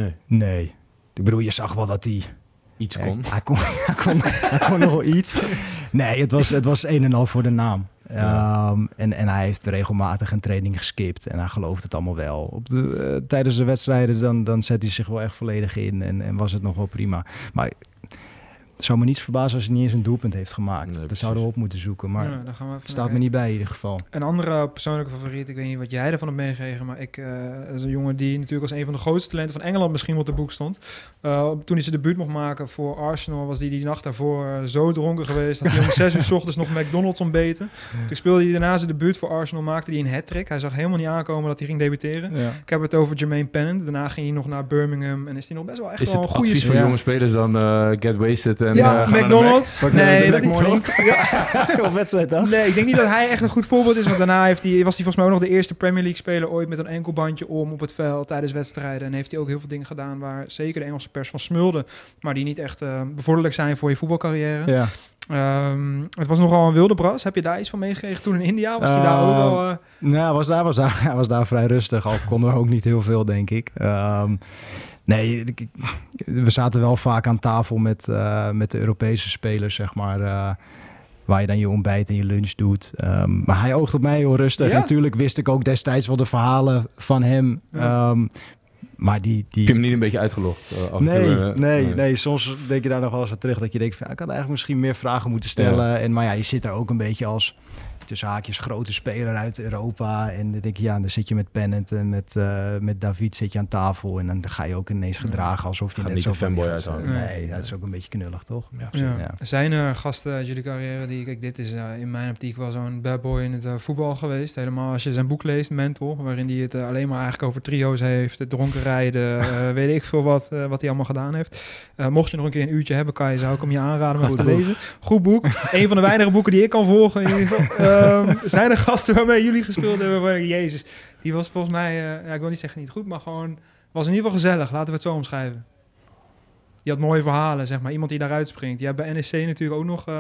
Ik bedoel, je zag wel dat hij... Iets kon. Hij kon nog wel iets. Nee, het was een en al voor de naam. En hij heeft regelmatig een training geskipt. En hij gelooft het allemaal wel. Tijdens de wedstrijden dan zet hij zich wel echt volledig in. En was het nog wel prima. Maar het zou me niets verbazen als hij niet eens een doelpunt heeft gemaakt. Dat zouden we op moeten zoeken. Maar het staat me niet bij in ieder geval. Een andere persoonlijke favoriet. Ik weet niet wat jij ervan hebt meegekregen. Maar ik is een jongen die natuurlijk als een van de grootste talenten van Engeland misschien op de boek stond. Toen hij zijn debuut mocht maken voor Arsenal, was die nacht daarvoor zo dronken geweest. Had hij om 6 uur 's ochtends nog McDonald's ontbeten. Toen speelde hij daarna zijn debuut voor Arsenal. Maakte hij een hat-trick. Hij zag helemaal niet aankomen dat hij ging debuteren. Ja. Ik heb het over Jermaine Pennant. Daarna ging hij nog naar Birmingham. En is hij nog best wel echt wel een goede... Is het advies voor jonge spelers dan get wasted en... McDonald's. Nee, dat niet. Op wedstrijddag. Nee, ik denk niet dat hij echt een goed voorbeeld is. Want daarna was hij volgens mij ook nog de eerste Premier League speler ooit met een enkelbandje om op het veld tijdens wedstrijden. En heeft hij ook heel veel dingen gedaan waar zeker de Engelse pers van smulde. Maar die niet echt bevorderlijk zijn voor je voetbalcarrière. Ja. Het was nogal een wilde bras. Heb je daar iets van meegekregen toen in India? Was hij daar ook al... Nou, hij was daar vrij rustig. Al kon er ook niet heel veel, denk ik. Nee, we zaten wel vaak aan tafel met de Europese spelers, zeg maar. Waar je dan je ontbijt en je lunch doet. Maar hij oogt op mij heel rustig. Ja? Natuurlijk wist ik ook destijds wel de verhalen van hem. Ja. Maar die... Ik heb hem niet een beetje uitgelogd. Nee. Soms denk je daar nog wel eens aan terug. Dat je denkt, van, ik had eigenlijk misschien meer vragen moeten stellen. Ja. Maar je zit er ook een beetje als... tussen haakjes grote speler uit Europa. En dan denk je, dan zit je met Pennant en met David zit je aan tafel. En dan ga je ook ineens gedragen alsof je net zo fanboy uithangen. Nee, dat is ook een beetje knullig, toch? Ja. Zijn er gasten uit jullie carrière kijk, dit is in mijn optiek wel zo'n bad boy in het voetbal geweest. Helemaal als je zijn boek leest, Mental, waarin hij het alleen maar eigenlijk over trio's heeft, het dronken rijden, weet ik veel wat hij allemaal gedaan heeft. Mocht je nog een keer een uurtje hebben, zou ik hem je aanraden om even te lezen. Goed boek. Een van de weinige boeken die ik kan volgen in ieder geval. Zijn er gasten waarmee jullie gespeeld hebben? Waar, Jezus, die was volgens mij, ik wil niet zeggen niet goed, maar gewoon was in ieder geval gezellig. Laten we het zo omschrijven. Die had mooie verhalen, zeg maar. Iemand die daaruit springt. Je hebt bij NEC natuurlijk ook nog...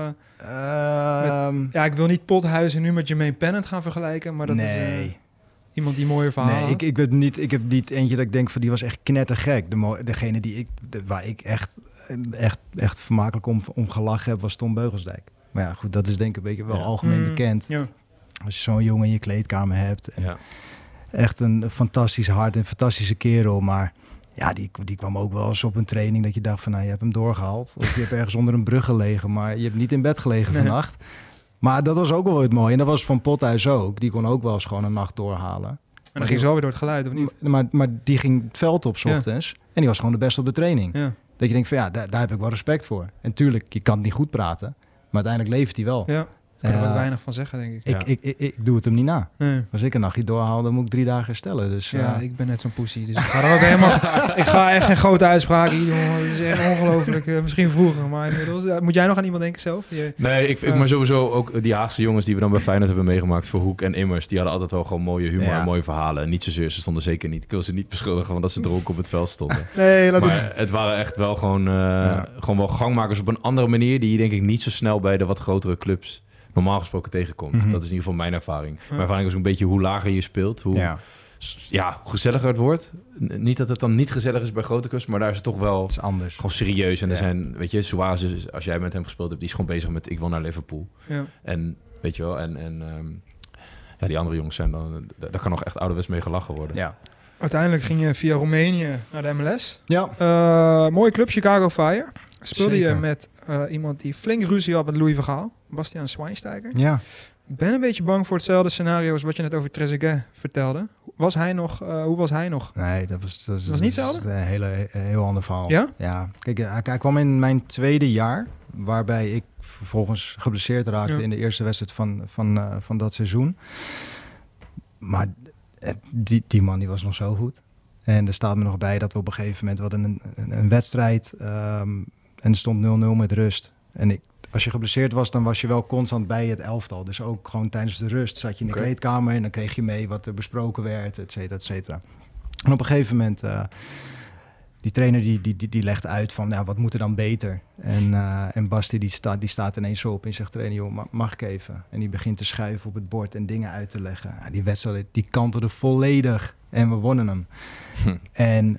ik wil niet Pothuizen nu met Jermaine Pennant gaan vergelijken, maar dat is iemand die mooie verhalen had. Ik heb niet eentje dat ik denk van die was echt knettergek. Degene waar ik echt vermakelijk om gelachen heb, was Tom Beugelsdijk. Maar ja, goed, dat is denk ik een beetje wel algemeen bekend. Ja. Als je zo'n jongen in je kleedkamer hebt. En echt een fantastisch hart, een fantastische kerel. Maar ja, die kwam ook wel eens op een training dat je dacht van, je hebt hem doorgehaald. Of je hebt ergens onder een brug gelegen, maar je hebt niet in bed gelegen vannacht. Maar dat was ook wel het mooie. En dat was van Pothuis ook. Die kon ook wel eens gewoon een nacht doorhalen. En dan ging ze wel weer door het geluid, of niet? Maar die ging het veld op 's ochtends. En die was gewoon de beste op de training. Ja. Dat je denkt van daar heb ik wel respect voor. En tuurlijk, je kan het niet goed praten. Maar uiteindelijk levert hij wel. Ja. Ik kan er ook weinig van zeggen, denk ik. Ik doe het hem niet na. Nee. Als ik een nachtje doorhaal, dan moet ik 3 dagen herstellen. Dus, Ja, ik ben net zo'n poesie. Dus ik ga er ook helemaal... Ik ga echt geen grote uitspraken hier doen. Het is echt ongelooflijk. Misschien vroeger, maar inmiddels... Moet jij nog aan iemand denken zelf? Nee, ik maar sowieso ook die Haagse jongens die we dan bij Feyenoord hebben meegemaakt... voor Hoek en Immers, die hadden altijd wel gewoon mooie humor en mooie verhalen. En niet zozeer, ze stonden zeker niet... Ik wil ze niet beschuldigen van dat ze dronken op het veld stonden. Nee, maar het waren echt wel gewoon wel gangmakers op een andere manier... die je denk ik niet zo snel bij de wat grotere clubs... normaal gesproken tegenkomt. Dat is in ieder geval mijn ervaring. Mijn ervaring is ook een beetje hoe lager je speelt, hoe gezelliger het wordt. Niet dat het dan niet gezellig is bij grote clubs, maar daar is het toch wel anders. Gewoon serieus. En er zijn, weet je, Suarez, als jij met hem gespeeld hebt, die is gewoon bezig met ik wil naar Liverpool. Ja. En weet je wel, die andere jongens zijn dan, daar kan nog echt ouderwets mee gelachen worden. Ja. Uiteindelijk ging je via Roemenië naar de MLS. Ja. Mooie club, Chicago Fire. Speelde Zeker. je met iemand die flink ruzie had met Louis van Gaal. Bastiaan Schweinsteiger. Ja. Ik ben een beetje bang voor hetzelfde scenario als wat je net over Trezeguet vertelde. Was hij nog? Hoe was hij nog? Nee, dat was niet hetzelfde? Een heel ander verhaal. Ja? Ja. Kijk, hij kwam in mijn tweede jaar, waarbij ik vervolgens geblesseerd raakte in de eerste wedstrijd van dat seizoen. Maar die man die was nog zo goed. En er staat me nog bij dat we op een gegeven moment hadden een wedstrijd en er stond 0-0 met rust. En als je geblesseerd was, dan was je wel constant bij het elftal. Dus ook gewoon tijdens de rust zat je in de kleedkamer en dan kreeg je mee wat er besproken werd, et cetera, et cetera. En op een gegeven moment, die trainer die legt uit van, wat moet er dan beter? En Basti die staat ineens op en zegt, trainer, joh, mag ik even? En die begint te schuiven op het bord en dingen uit te leggen. Ja, die wedstrijd, die kantelde volledig en we wonnen hem. En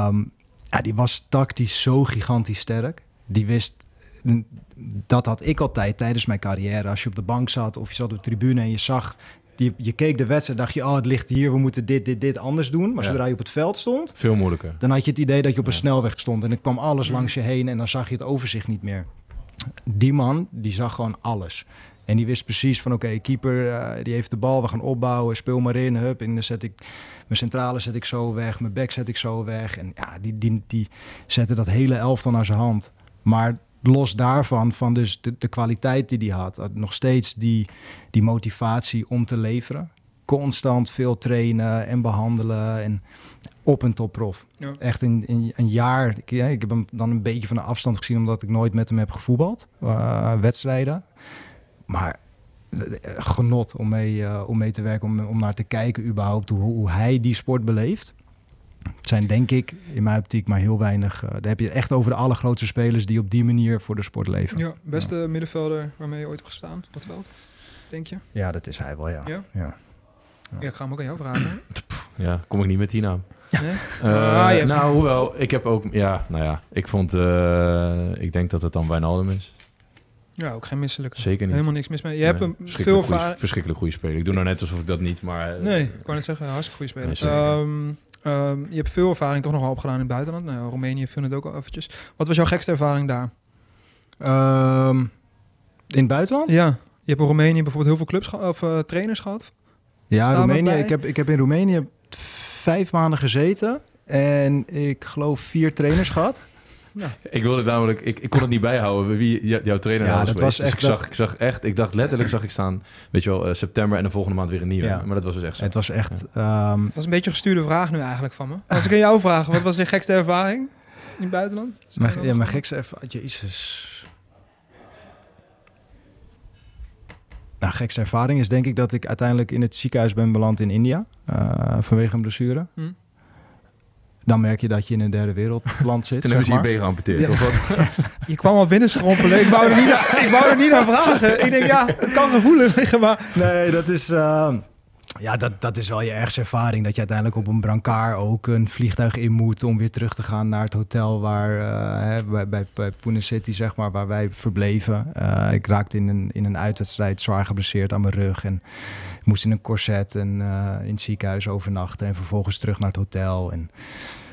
die was tactisch zo gigantisch sterk. Die wist... Dat had ik altijd tijdens mijn carrière. Als je op de bank zat of je zat op de tribune en je zag... Je keek de wedstrijd, dacht je, het ligt hier, we moeten dit anders doen. Maar zodra je op het veld stond... Veel moeilijker. Dan had je het idee dat je op een snelweg stond. En dan kwam alles langs je heen en dan zag je het overzicht niet meer. Die man, die zag gewoon alles. En die wist precies van, keeper, die heeft de bal, we gaan opbouwen, speel maar in, hup. En dan zet ik mijn centrale zet ik zo weg, mijn back zet ik zo weg. En die zette dat hele elftal naar zijn hand. Maar... los daarvan, van dus de kwaliteit die hij had. Nog steeds die motivatie om te leveren. Constant veel trainen en behandelen. En op een topprof. Ja. Echt in een jaar. Ik heb hem dan een beetje van de afstand gezien, omdat ik nooit met hem heb gevoetbald. Wedstrijden. Maar genot om mee te werken. Om naar te kijken überhaupt hoe hij die sport beleeft. Het zijn denk ik, in mijn optiek, maar heel weinig. Daar heb je echt over de allergrootste spelers die op die manier voor de sport leven. Ja, beste middenvelder waarmee je ooit hebt gestaan op het veld, denk je? Ja, dat is hij wel, ja. Ja, ik ga hem ook aan jou vragen. Ja, kom ik niet met die naam. Nee? Nou, hoewel, ik heb ook... ik vond... ik denk dat het dan Wijnaldum is. Ja, ook geen misselijke. Zeker niet. Helemaal niks mis mee. Je hebt een veel ervaring... Verschrikkelijk goede speler. Ik doe nou net alsof ik dat niet, maar... Nee, ik wou net zeggen, hartstikke goede speler. Je hebt veel ervaring toch nog wel opgedaan in het buitenland. Nou, Roemenië viel het ook al eventjes. Wat was jouw gekste ervaring daar? In het buitenland? Ja. Je hebt in Roemenië bijvoorbeeld heel veel clubs of trainers gehad. Ja, Roemenië. Ik heb in Roemenië 5 maanden gezeten. En ik geloof 4 trainers gehad. Ja. Ik wilde namelijk, ik kon het niet bijhouden wie jouw trainer was. Dat was echt. Dus ik zag echt, ik dacht letterlijk zag ik staan, weet je wel, september en de volgende maand weer een nieuwe. Ja. Maar dat was dus echt zo. Het was echt. Ja. Het was een beetje een gestuurde vraag nu eigenlijk van me. Als ik aan jou vraag, wat was je gekste ervaring in het buitenland? Mijn gekste ervaring, Jezus. Nou, gekste ervaring is denk ik dat ik uiteindelijk in het ziekenhuis ben beland in India vanwege een blessure. Dan merk je dat je in een derde wereldland zit. Toen hebben ze je been geamputeerd, of wat? Je kwam al binnenstrompelen. Ik wou er niet naar vragen. Ik denk, het kan gevoelig liggen, maar... Nee, dat is... dat is wel je ergste ervaring. Dat je uiteindelijk op een brancard ook een vliegtuig in moet... om weer terug te gaan naar het hotel waar bij Pune City, zeg maar, waar wij verbleven. Ik raakte in een uitwedstrijd zwaar geblesseerd aan mijn rug. En moest in een corset en in het ziekenhuis overnachten. En vervolgens terug naar het hotel. En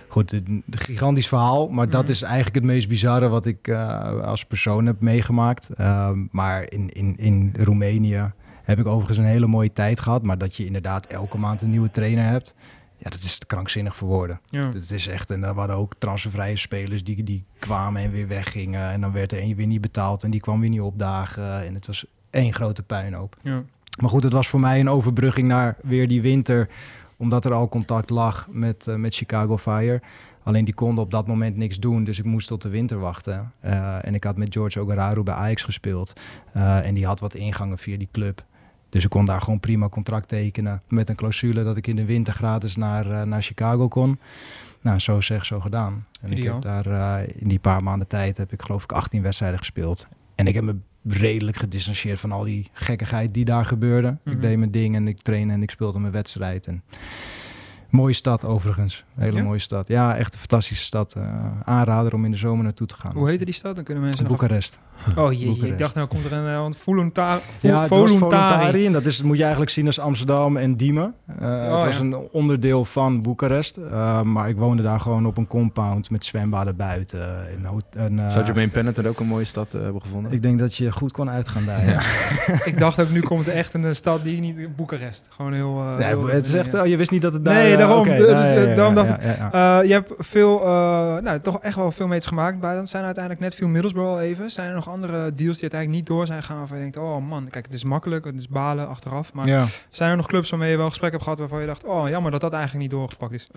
goed, een gigantisch verhaal. Maar dat is eigenlijk het meest bizarre wat ik als persoon heb meegemaakt. Maar in Roemenië heb ik overigens een hele mooie tijd gehad. Maar dat je inderdaad elke maand een nieuwe trainer hebt. Ja, dat is krankzinnig voor woorden. Ja. Dat is echt, en er waren ook transfervrije spelers die kwamen en weer weggingen. En dan werd er een weer niet betaald en die kwam weer niet opdagen. En het was één grote puinhoop. Ja. Maar goed, het was voor mij een overbrugging naar weer die winter. Omdat er al contact lag met Chicago Fire. Alleen die konden op dat moment niks doen, dus ik moest tot de winter wachten. En ik had met George Ogoraru bij Ajax gespeeld. En die had wat ingangen via die club. Dus ik kon daar gewoon prima contract tekenen met een clausule dat ik in de winter gratis naar Chicago kon. Nou, zo zeg, zo gedaan. En ik heb daar in die paar maanden tijd heb ik geloof ik 18 wedstrijden gespeeld. En ik heb me redelijk gedistanceerd van al die gekkigheid die daar gebeurde. Ik deed mijn ding en ik trainde en ik speelde mijn wedstrijd. En mooie stad overigens. Een hele mooie stad. Ja, echt een fantastische stad. Aanrader om in de zomer naartoe te gaan. Hoe heette die stad? Dan kunnen mensen Boekarest. Oh jee, ik dacht nou komt er een Voluntari. Ja, het was Voluntari en dat moet je eigenlijk zien als Amsterdam en Diemen. Het was een onderdeel van Boekarest. Maar ik woonde daar gewoon op een compound met zwembaden buiten. Zou Jermaine Pennant er ook een mooie stad hebben gevonden? Ik denk dat je goed kon uitgaan daar. Ja. Ik dacht ook, nu komt er echt een stad die niet... Boekarest. Gewoon heel... het is echt... je wist niet dat het daar... Nee, daarom. Daarom dacht ik... je hebt veel... toch echt wel veel meters gemaakt. Maar dan zijn uiteindelijk net veel Middlesbrough al even. Zijn er nog andere deals die uiteindelijk niet door zijn gaan waarvan je denkt, oh man, kijk, het is makkelijk, het is balen achteraf, maar zijn er nog clubs waarmee je wel een gesprek hebt gehad waarvan je dacht, oh jammer dat eigenlijk niet doorgepakt is?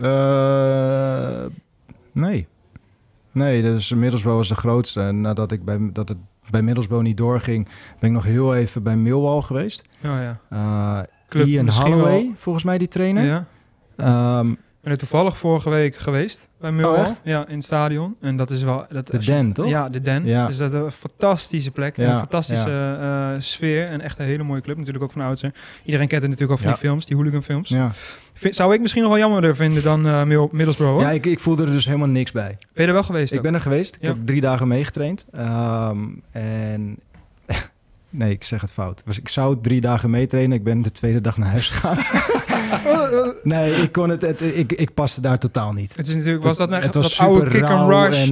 Nee, dus Middlesbrough was de grootste. En nadat het bij Middlesbrough niet doorging, ben ik nog heel even bij Millwall geweest. Ian Holloway, volgens mij die trainer. Ik ben er toevallig vorige week geweest bij Millwall, in het stadion. En dat is wel... De Den, toch? Ja, de Den. Ja. Dus dat is een fantastische plek, een fantastische sfeer en echt een hele mooie club. Natuurlijk ook van oudsher. Iedereen kent het natuurlijk ook van die films, die hooliganfilms. Ja. Zou ik misschien nog wel jammerder vinden dan Middlesbrough, hoor? Ja, ik voelde er dus helemaal niks bij. Ben je er wel geweest? Ik ben er geweest. Ik heb 3 dagen meegetraind. En... Nee, ik zeg het fout. Ik zou 3 dagen meetrainen. Ik ben de 2e dag naar huis gegaan. Nee, ik kon ik paste daar totaal niet. Het is natuurlijk, was dat nou het was dat super oude kick and rush?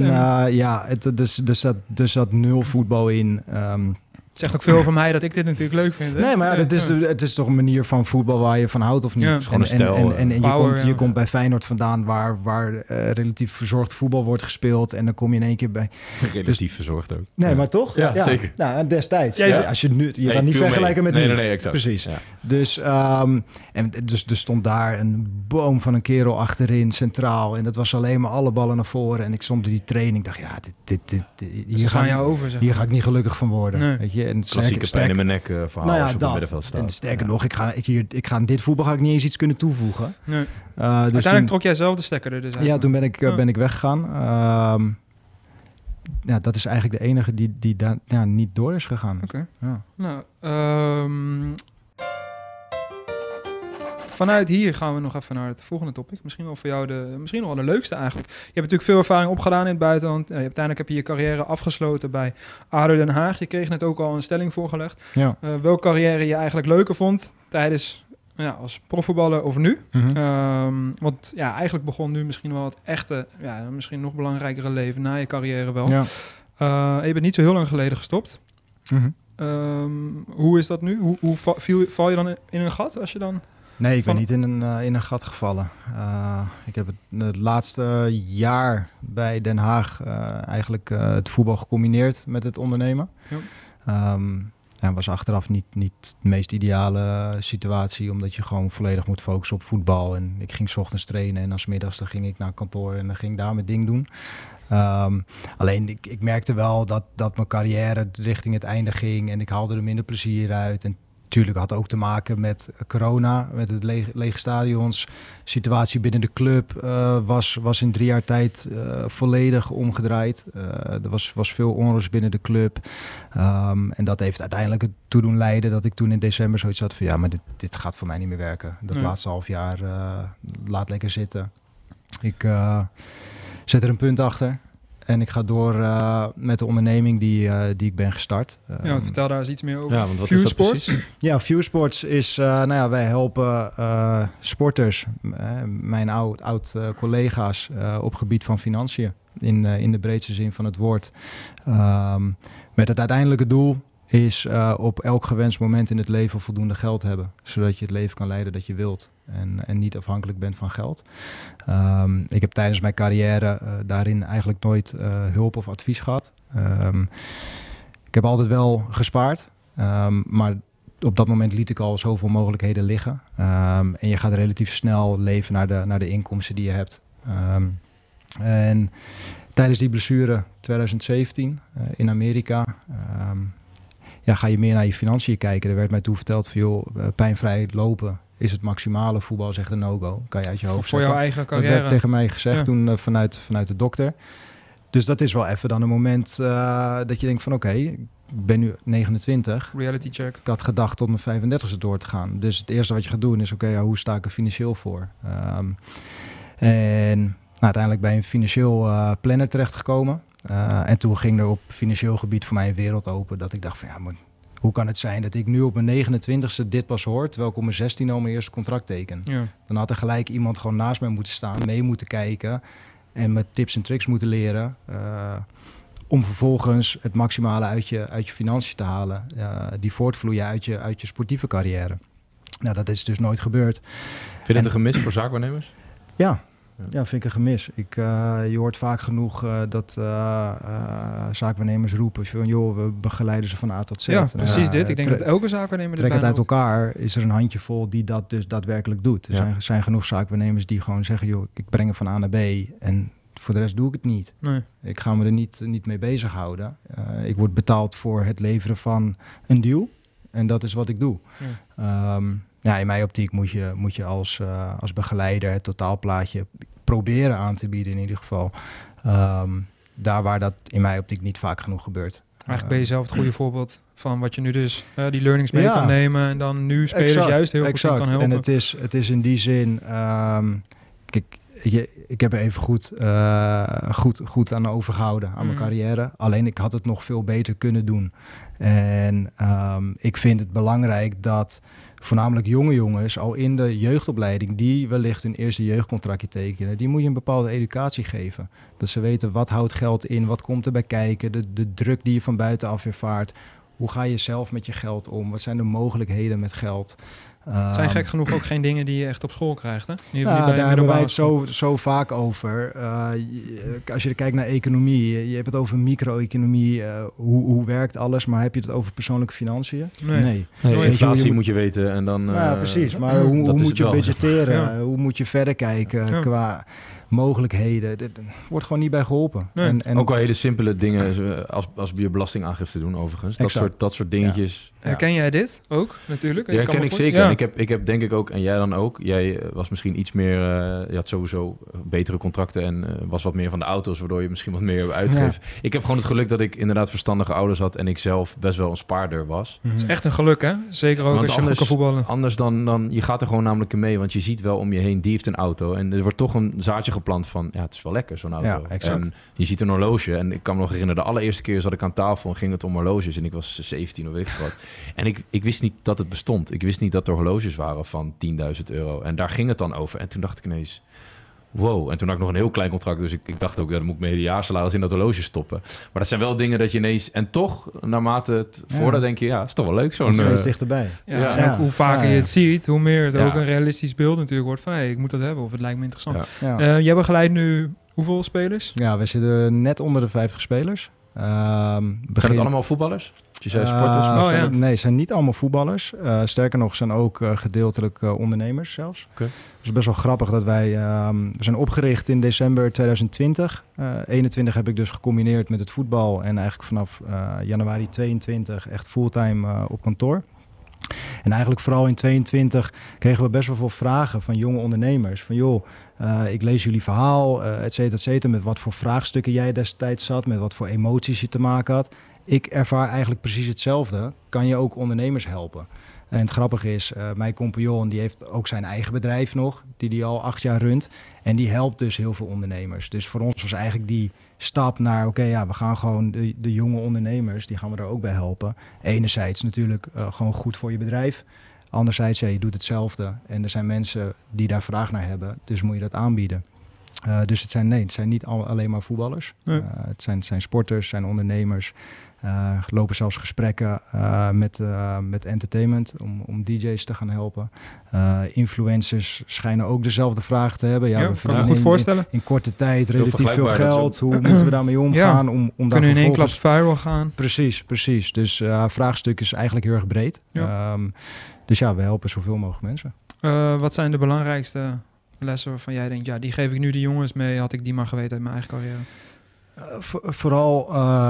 Er zat 0 voetbal in. Het zegt ook veel van mij dat ik dit natuurlijk leuk vind. Hè? Nee, maar het is toch een manier van voetbal waar je van houdt of niet. Het is gewoon een stijl. En je komt bij Feyenoord vandaan waar relatief verzorgd voetbal wordt gespeeld. En dan kom je in één keer bij... Relatief verzorgd ook. Nee, maar toch? Ja, zeker. Nou, destijds. Als je gaat niet vergelijken met nu. Nee, exact. Precies. Ja. Dus er stond daar een boom van een kerel achterin, centraal. En dat was alleen maar alle ballen naar voren. En ik stond in die training. Ik dacht, hier ga ik niet gelukkig van worden. Nee. Weet je? En klassieke pijn in mijn nek verhaal als je op het middenveld staat. En sterker nog, ik ga aan dit voetbal niet eens iets kunnen toevoegen. Nee. Dus uiteindelijk trok jij zelf de stekker er dus uit. Ja, toen ben ik weggegaan. Dat is eigenlijk de enige die daar niet door is gegaan. Oké. Ja. Nou, vanuit hier gaan we nog even naar het volgende topic. Misschien wel voor jou misschien wel de leukste eigenlijk. Je hebt natuurlijk veel ervaring opgedaan in het buitenland. Uiteindelijk heb je je carrière afgesloten bij ADO Den Haag. Je kreeg net ook al een stelling voorgelegd. Ja. Welke carrière je eigenlijk leuker vond tijdens als profvoetballer of nu? Mm-hmm. Want eigenlijk begon nu misschien wel het echte, misschien nog belangrijkere leven na je carrière wel. Ja. Je bent niet zo heel lang geleden gestopt. Mm-hmm. Hoe is dat nu? Hoe val je dan in een gat als je dan... Nee, ik ben niet in een gat gevallen. Ik heb het laatste jaar bij Den Haag eigenlijk het voetbal gecombineerd met het ondernemen. Ja. Was achteraf niet de meest ideale situatie, omdat je gewoon volledig moet focussen op voetbal. En ik ging 's ochtends trainen en als middags dan ging ik naar kantoor en dan ging ik daar mijn ding doen. Alleen ik merkte wel dat mijn carrière richting het einde ging en ik haalde er minder plezier uit. En natuurlijk had ook te maken met corona, met het lege stadions. Situatie binnen de club was in 3 jaar tijd volledig omgedraaid. Er was veel onrust binnen de club. En dat heeft uiteindelijk ertoe doen leiden dat ik toen in december zoiets had van maar dit gaat voor mij niet meer werken. Dat laatste half jaar laat lekker zitten. Ik zet er een punt achter. En ik ga door met de onderneming die ik ben gestart. Vertel daar eens iets meer over. Ja, want wat View is dat Sports. precies? Ja, View Sports is... wij helpen sporters, mijn oud collega's... op gebied van financiën. In de breedste zin van het woord. Met het uiteindelijke doel is op elk gewenst moment in het leven voldoende geld hebben. Zodat je het leven kan leiden dat je wilt. En niet afhankelijk bent van geld. Ik heb tijdens mijn carrière daarin eigenlijk nooit hulp of advies gehad. Ik heb altijd wel gespaard. Maar op dat moment liet ik al zoveel mogelijkheden liggen. En je gaat relatief snel leven naar de inkomsten die je hebt. En tijdens die blessure 2017 in Amerika... ga je meer naar je financiën kijken. Er werd mij toen verteld van joh, pijnvrij lopen is het maximale. Voetbal is echt een no-go. Kan je uit je hoofd voor zetten. jouw eigen carrière. Dat werd tegen mij gezegd toen vanuit de dokter. Dus dat is wel even dan een moment dat je denkt van oké, ik ben nu 29. Reality check. Ik had gedacht tot mijn 35e door te gaan. Dus het eerste wat je gaat doen is hoe sta ik er financieel voor? En uiteindelijk bij een financieel planner terechtgekomen. En toen ging er op financieel gebied voor mij een wereld open. Dat ik dacht van maar hoe kan het zijn dat ik nu op mijn 29e dit pas hoor, terwijl ik op mijn 16e al mijn eerste contract teken. Ja. Dan had er gelijk iemand gewoon naast mij moeten staan, mee moeten kijken en met tips en tricks moeten leren. Om vervolgens het maximale uit je financiën te halen. Die voortvloeien uit je sportieve carrière. Nou, dat is dus nooit gebeurd. Vind je het een gemis voor zaakwaarnemers? Ja, vind ik een gemis. Je hoort vaak genoeg dat zaakwaarnemers roepen van joh, we begeleiden ze van A tot Z. Ja, precies dit. Ik denk dat elke zaakwaarnemer trek het uit elkaar. Is er een handjevol die dat dus daadwerkelijk doet. Er zijn genoeg zaakwaarnemers die gewoon zeggen joh, ik breng het van A naar B en voor de rest doe ik het niet. Nee. Ik ga me er niet mee bezighouden. Ik word betaald voor het leveren van een deal en dat is wat ik doe. Ja. In mijn optiek moet je als begeleider het totaalplaatje proberen aan te bieden in ieder geval. Daar waar dat in mijn optiek niet vaak genoeg gebeurt. Eigenlijk ben je zelf het goede voorbeeld van wat je nu dus die learnings mee kan nemen en dan nu spelers juist heel goed kan helpen. En het is in die zin... Kijk, ik heb er even goed aan overgehouden aan mijn carrière. Alleen ik had het nog veel beter kunnen doen. En ik vind het belangrijk dat voornamelijk jonge jongens al in de jeugdopleiding die wellicht hun eerste jeugdcontractje tekenen, die moet je een bepaalde educatie geven. Dat ze weten wat houdt geld in, wat komt erbij kijken, de druk die je van buitenaf ervaart. Hoe ga je zelf met je geld om? Wat zijn de mogelijkheden met geld? Het zijn gek genoeg ook geen dingen die je echt op school krijgt, hè? Daar hebben wij het zo vaak over. Als je kijkt naar economie, je hebt het over micro-economie, hoe werkt alles, maar heb je het over persoonlijke financiën? Nee. Inflatie moet je weten en dan... Ja, precies. Maar hoe moet je budgetteren? Ja. Hoe moet je verder kijken qua mogelijkheden? Er wordt gewoon niet bij geholpen. Nee. En ook wel hele simpele dingen als je belastingaangifte doen overigens. Dat soort dingetjes. Ja. Herken jij dit ook natuurlijk? Ja, herken ik zeker. Ja. En ik heb denk ik ook, en jij dan ook. Jij was misschien iets meer, je had sowieso betere contracten en was wat meer van de auto's, waardoor je misschien wat meer uitgeeft. Ja. Ik heb gewoon het geluk dat ik inderdaad verstandige ouders had en ik zelf best wel een spaarder was. Het is echt een geluk, hè? Zeker ook als je goed kan voetballen. Anders dan, je gaat er gewoon namelijk in mee, want je ziet wel om je heen, die heeft een auto. En er wordt toch een zaadje geplant van, ja, het is wel lekker, zo'n auto. Ja, exact. En je ziet een horloge. En ik kan me nog herinneren, de allereerste keer zat ik aan tafel en ging het om horloges. En ik was 17 of weet ik wat. En ik wist niet dat het bestond. Ik wist niet dat er horloges waren van €10.000. En daar ging het dan over. En toen dacht ik ineens, wow. En toen had ik nog een heel klein contract. Dus ik dacht ook, dan moet ik mijn hele jaarsalaris in dat horloge stoppen. Maar dat zijn wel dingen dat je ineens... En toch, naarmate het voordat denk je, ja, is toch wel leuk. Zo'n steeds dichterbij. Ja, en ook hoe vaker je het ziet, hoe meer het ook een realistisch beeld natuurlijk wordt van, hey, ik moet dat hebben of het lijkt me interessant. Ja. Jij begeleid nu hoeveel spelers? Ja, we zitten net onder de 50 spelers. Zijn het allemaal voetballers? Je zei sporters? Nee, zijn niet allemaal voetballers. Sterker nog, zijn ook gedeeltelijk ondernemers zelfs. Okay. Het is best wel grappig dat wij... we zijn opgericht in december 2020. 21 heb ik dus gecombineerd met het voetbal. En eigenlijk vanaf januari 22 echt fulltime op kantoor. En eigenlijk vooral in 22 kregen we best wel veel vragen van jonge ondernemers. Van joh, ik lees jullie verhaal, et cetera, met wat voor vraagstukken jij destijds zat, met wat voor emoties je te maken had. ik ervaar eigenlijk precies hetzelfde. Kan je ook ondernemers helpen? En het grappige is, mijn compagnon die heeft ook zijn eigen bedrijf nog, die al 8 jaar runt. En die helpt dus heel veel ondernemers. Dus voor ons was eigenlijk die stap naar, we gaan gewoon de jonge ondernemers, die gaan we er ook bij helpen. Enerzijds natuurlijk gewoon goed voor je bedrijf. Anderzijds, je doet hetzelfde. En er zijn mensen die daar vraag naar hebben, dus moet je dat aanbieden. Dus het zijn niet alleen maar voetballers. Nee. Het zijn sporters, zijn ondernemers. Lopen zelfs gesprekken met entertainment om DJ's te gaan helpen. Influencers schijnen ook dezelfde vraag te hebben. Ja, kan ik me goed voorstellen. In korte tijd relatief veel geld. Hoe moeten we daarmee omgaan? Om kunnen in één klap viral gaan. Precies. Dus vraagstuk is eigenlijk heel erg breed. Ja. Dus we helpen zoveel mogelijk mensen. Wat zijn de belangrijkste lessen waarvan jij denkt, die geef ik nu de jongens mee, had ik die maar geweten uit mijn eigen carrière? Vooral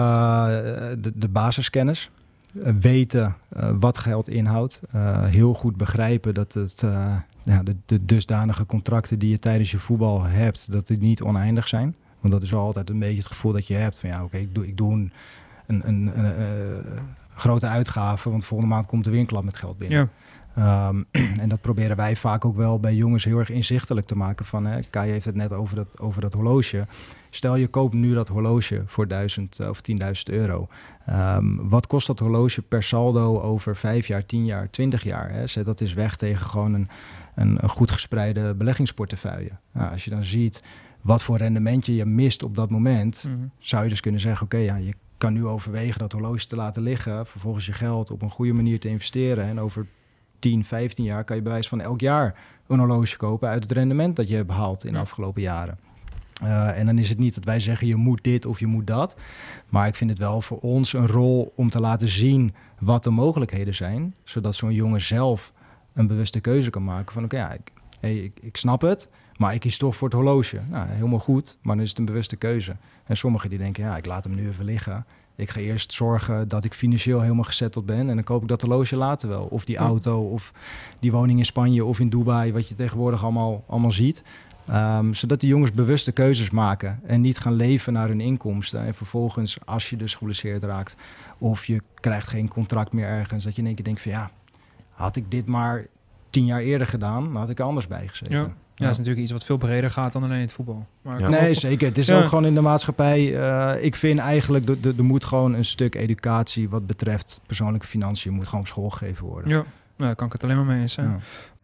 de basiskennis. Weten wat geld inhoudt. Heel goed begrijpen dat het de dusdanige contracten die je tijdens je voetbal hebt, dat die niet oneindig zijn. Want dat is wel altijd een beetje het gevoel dat je hebt van ik doe een grote uitgave, want volgende maand komt er weer een klap met geld binnen. Ja. En dat proberen wij vaak ook wel bij jongens heel erg inzichtelijk te maken. Kai heeft het net over dat horloge. Stel je koopt nu dat horloge voor 1.000 of 10.000 euro. Wat kost dat horloge per saldo over 5 jaar, 10 jaar, 20 jaar? Hè? Zet dat eens weg tegen gewoon een goed gespreide beleggingsportefeuille. Nou, als je dan ziet wat voor rendementje je mist op dat moment, zou je dus kunnen zeggen, je kan nu overwegen dat horloge te laten liggen, vervolgens je geld op een goede manier te investeren en over 10, 15 jaar kan je bij wijze van elk jaar een horloge kopen uit het rendement dat je hebt behaald in de afgelopen jaren. En dan is het niet dat wij zeggen je moet dit of je moet dat. Maar ik vind het wel voor ons een rol om te laten zien wat de mogelijkheden zijn. Zodat zo'n jongen zelf een bewuste keuze kan maken van ik snap het, maar ik kies toch voor het horloge. Nou, helemaal goed, maar dan is het een bewuste keuze. En sommigen die denken, ik laat hem nu even liggen. Ik ga eerst zorgen dat ik financieel helemaal gezetteld ben en dan koop ik dat horloge later wel. Of die auto, of die woning in Spanje of in Dubai, wat je tegenwoordig allemaal ziet. Zodat die jongens bewuste keuzes maken en niet gaan leven naar hun inkomsten. En vervolgens, als je dus geblesseerd raakt of je krijgt geen contract meer ergens, dat je in één keer denkt van had ik dit maar 10 jaar eerder gedaan, dan had ik er anders bij gezeten. Ja, dat is natuurlijk iets wat veel breder gaat dan alleen het voetbal. Maar nee, zeker. Het is ook gewoon in de maatschappij. Ik vind eigenlijk, er moet gewoon een stuk educatie wat betreft persoonlijke financiën, moet gewoon op school gegeven worden. Ja, daar kan ik het alleen maar mee eens zijn. Ja.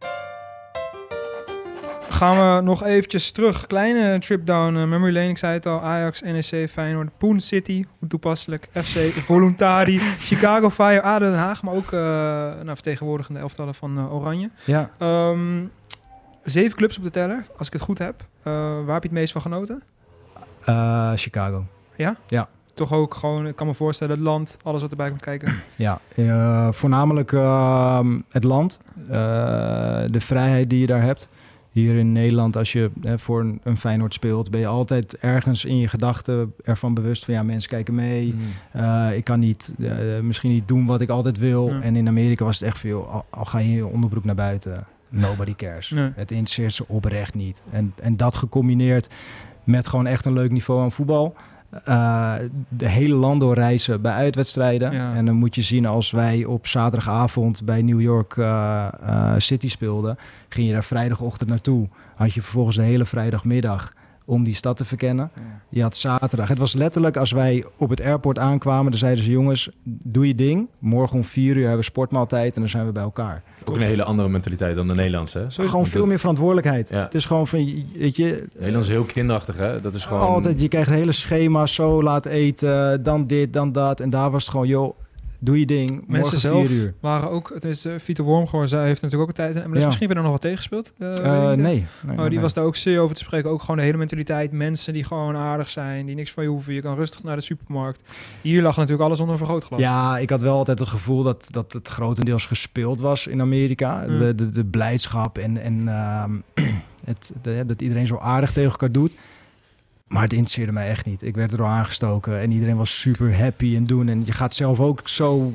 Gaan we nog eventjes terug. Kleine trip down memory lane. Ik zei het al. Ajax, NEC, Feyenoord, Poen City. Hoe toepasselijk. FC Voluntari, Chicago Fire, ADO Den Haag. Maar ook vertegenwoordigende elftallen van Oranje. Ja. 7 clubs op de teller, als ik het goed heb. Waar heb je het meest van genoten? Chicago. Ja? Ja. Toch ook gewoon, ik kan me voorstellen, het land, alles wat erbij komt kijken. Ja, voornamelijk het land. De vrijheid die je daar hebt. Hier in Nederland, als je voor een Feyenoord speelt, ben je altijd ergens in je gedachten ervan bewust van mensen kijken mee. Ik kan niet, misschien niet doen wat ik altijd wil. En in Amerika was het echt veel, al ga je in je onderbroek naar buiten, nobody cares. Nee. Het interesseert ze oprecht niet. En dat gecombineerd met gewoon echt een leuk niveau aan voetbal. De hele land doorreizen bij uitwedstrijden. Ja. En dan moet je zien, als wij op zaterdagavond bij New York City speelden, ging je daar vrijdagochtend naartoe. Had je vervolgens de hele vrijdagmiddag om die stad te verkennen. Ja. Je had zaterdag. Het was letterlijk, als wij op het airport aankwamen, dan zeiden ze, jongens, doe je ding. Morgen om 4 uur hebben we sportmaaltijd en dan zijn we bij elkaar. Ook een hele andere mentaliteit dan de Nederlandse. Hè? Gewoon veel meer verantwoordelijkheid. Ja. Het is gewoon van, weet je... Nederland is heel kinderachtig, hè? Dat is gewoon... Altijd, je krijgt hele schema's, zo laat eten, dan dit, dan dat. En daar was het gewoon, joh, doe je ding. Mensen zelf waren ook, tenminste, Vito Wormgoor, zij heeft natuurlijk ook een tijd in MLS. Misschien ben je er nog wat tegengespeeld? Nee. Die was daar ook zeer over te spreken. Ook gewoon de hele mentaliteit. Mensen die gewoon aardig zijn, die niks van je hoeven. Je kan rustig naar de supermarkt. Hier lag natuurlijk alles onder een vergrootglas. Ja, ik had wel altijd het gevoel dat het grotendeels gespeeld was in Amerika. De blijdschap en dat iedereen zo aardig tegen elkaar doet. Maar het interesseerde mij echt niet. Ik werd er al aangestoken en iedereen was super happy en doen. En je gaat zelf ook zo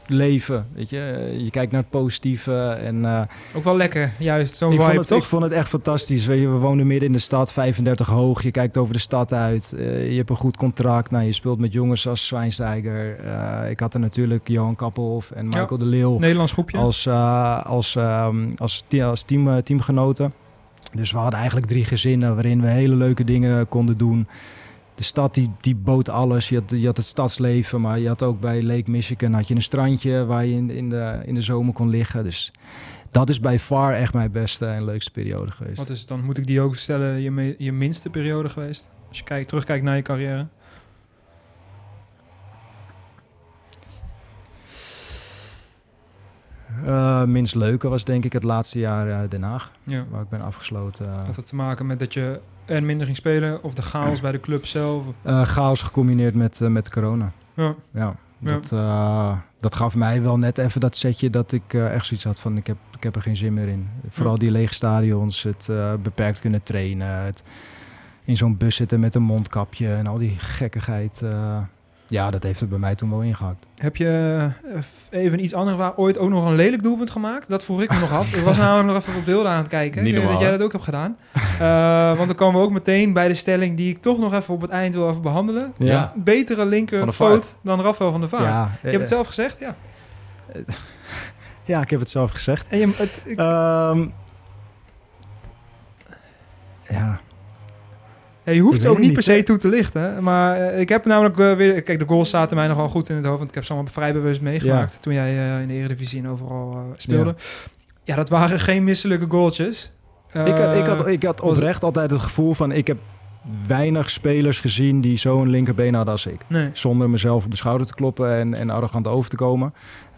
leven, weet je. Je kijkt naar het positieve en... Ook wel lekker, juist, zo'n vibe, toch? Ik vond het echt fantastisch. Weet je, we wonen midden in de stad, 35 hoog. Je kijkt over de stad uit. Je hebt een goed contract. Nou, je speelt met jongens als Schweinsteiger. Ik had er natuurlijk Johan Kappelhoff en Michael de Leeuw. Nederlands groepje. Als teamgenoten. Dus we hadden eigenlijk 3 gezinnen waarin we hele leuke dingen konden doen. De stad die bood alles. Je had het stadsleven, maar je had ook bij Lake Michigan had je een strandje waar je in de zomer kon liggen. Dus dat is bij far echt mijn beste en leukste periode geweest. Wat is het dan? Moet ik die ook stellen je minste periode geweest? Als je terugkijkt naar je carrière. Minst leuke was denk ik het laatste jaar Den Haag, Ja. waar ik ben afgesloten. Had dat te maken met dat je er minder ging spelen of de chaos bij de club zelf? Chaos gecombineerd met corona. Ja. Ja, dat gaf mij wel net even dat setje dat ik echt zoiets had van ik heb er geen zin meer in. Vooral die lege stadions, het beperkt kunnen trainen, het in zo'n bus zitten met een mondkapje en al die gekkigheid. Ja, dat heeft er bij mij toen wel ingehakt. Heb je even iets anders waar ooit ook nog een lelijk doelpunt gemaakt? Dat vroeg ik me nog af. Ik was namelijk nog even op beelden aan het kijken. Niet Ik weet normaal, dat jij dat ook hebt gedaan. Want dan komen we ook meteen bij de stelling die ik toch nog even op het eind wil even behandelen. Ja. Betere Van linker der poot Vaart. dan Rafael van der Vaart. Ja, Je hebt het zelf gezegd, ja. Ja, ik heb het zelf gezegd. En Ja. Ja, je hoeft Ik ze ook weet niet het per niet, se toe te lichten. Maar ik heb namelijk weer... Kijk, de goals zaten mij nogal goed in het hoofd. Want ik heb ze allemaal vrij bewust meegemaakt. Toen jij in de Eredivisie en overal speelde. Ja, dat waren geen misselijke goaltjes. Ik had oprecht altijd het gevoel van ik heb weinig spelers gezien die zo'n linkerbeen hadden als ik. Nee. Zonder mezelf op de schouder te kloppen en arrogant over te komen.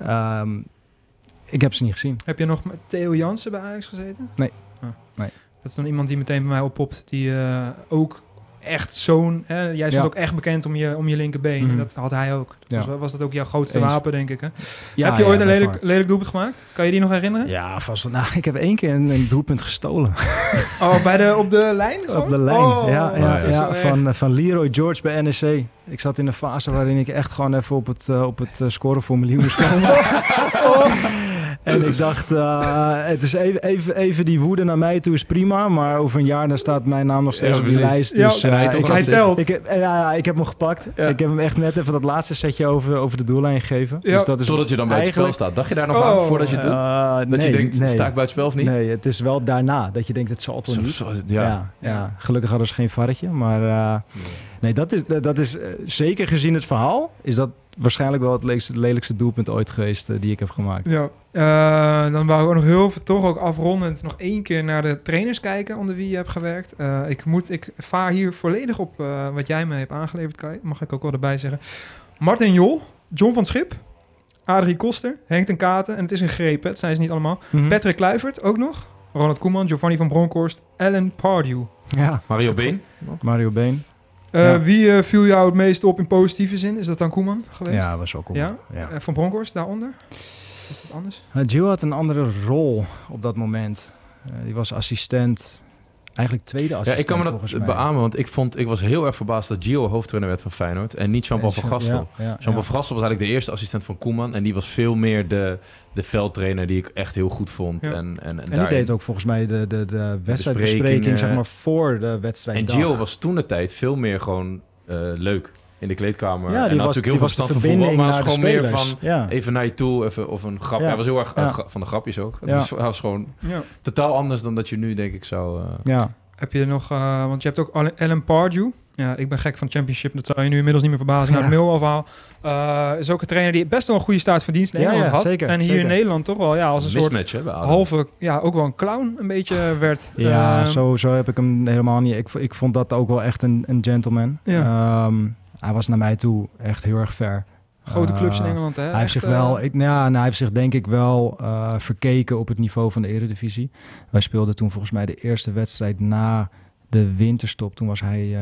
Ik heb ze niet gezien. Heb je nog met Theo Jansen bij Ajax gezeten? Nee. Ah. Nee. Dat is dan iemand die meteen bij mij oppopt. Die ook echt zo'n... jij stond ook echt bekend om je linkerbeen. Mhm. En dat had hij ook. Dus was dat ook jouw grootste Eens. wapen, denk ik. Hè? Ja, heb je ooit ja, een vaak. lelijk doelpunt gemaakt? Kan je die nog herinneren? Ja, vast wel. Nou, ik heb 1 keer een doelpunt gestolen. Oh, op de lijn gewoon? Op de lijn, Oh, dat is ja, zo erg. van Leroy George bij NEC. Ik zat in een fase waarin ik echt gewoon even op het scoreformulier moest komen. En ik dacht, het is even die woede naar mij toe is prima. Maar over een jaar dan staat mijn naam nog steeds Ja, op die precies. lijst. Ja, Dus hij telt. ik heb hem gepakt. Ja. Ik heb hem echt net even dat laatste setje over de doellijn gegeven. Ja. Dus dat is Totdat je dan bij het spel eigenlijk- staat. Dacht je daar nog aan voordat je het doet? Dat nee, je denkt, nee. sta ik bij het spel of niet? Nee, het is wel daarna dat je denkt, het zal toch niet. Ja. Gelukkig hadden ze geen varretje. Maar nee, dat is zeker gezien het verhaal, is dat waarschijnlijk wel het lelijkste doelpunt ooit geweest die ik heb gemaakt. Ja, dan wou ik ook nog heel veel, toch ook afrondend, nog 1 keer naar de trainers kijken onder wie je hebt gewerkt. Ik vaar hier volledig op wat jij me hebt aangeleverd, Kai. Mag ik ook wel erbij zeggen. Martin Jol, John van Schip, Adrie Koster, Henk ten Katen, en het is een greep, hè, het zijn ze niet allemaal. Mhm. Patrick Kluivert ook nog. Ronald Koeman, Giovanni van Bronckhorst, Alan Pardew. Ja, Mario Been? Mario Been. Wie viel jou het meest op in positieve zin? Is dat dan Koeman geweest? Ja, was ook cool. Ja? Ja. Van Bronckhorst daaronder? Is dat anders? Gio had een andere rol op dat moment. Die was assistent, eigenlijk tweede Ja, assistent. ik kan me volgens dat mij. beamen, want ik was heel erg verbaasd dat Gio hoofdtrainer werd van Feyenoord en niet Jean-Paul van Gastel. Jean-Paul van Gastel was eigenlijk de eerste assistent van Koeman en die was veel meer de veldtrainer die ik echt heel goed vond. Ja. En die deed ook volgens mij de wedstrijdbespreking zeg maar voor de wedstrijd. En Gio was toen de tijd veel meer gewoon leuk in de Ja, kleedkamer. die en had was natuurlijk heel veel de verstand van voetbal, maar naar was de gewoon meer spelers. van Ja. even naar je toe, of een grap. Ja. Hij was heel erg Ja. van de grapjes ook. Ja. Hij was gewoon totaal anders dan dat je nu denk ik zou... Ja. Heb je nog, want je hebt ook Alan Pardew. Ja, ik ben gek van Championship. Dat zou je nu inmiddels niet meer verbazen. Nou, het Millwall-verhaal. Is ook een trainer die best wel een goede staat van dienst in Engeland had. Zeker, en hier zeker. in Nederland toch wel als een soort mismatch, hè, bij Adem. halve, ook wel een clown een beetje werd. Ja, zo heb ik hem helemaal niet. Ik vond dat ook wel echt een gentleman. Ja. Hij was naar mij toe echt heel erg ver. Grote clubs in Engeland, hè? Hij heeft zich wel, hij heeft zich denk ik wel verkeken op het niveau van de Eredivisie. Wij speelden toen volgens mij de eerste wedstrijd na de winterstop. Toen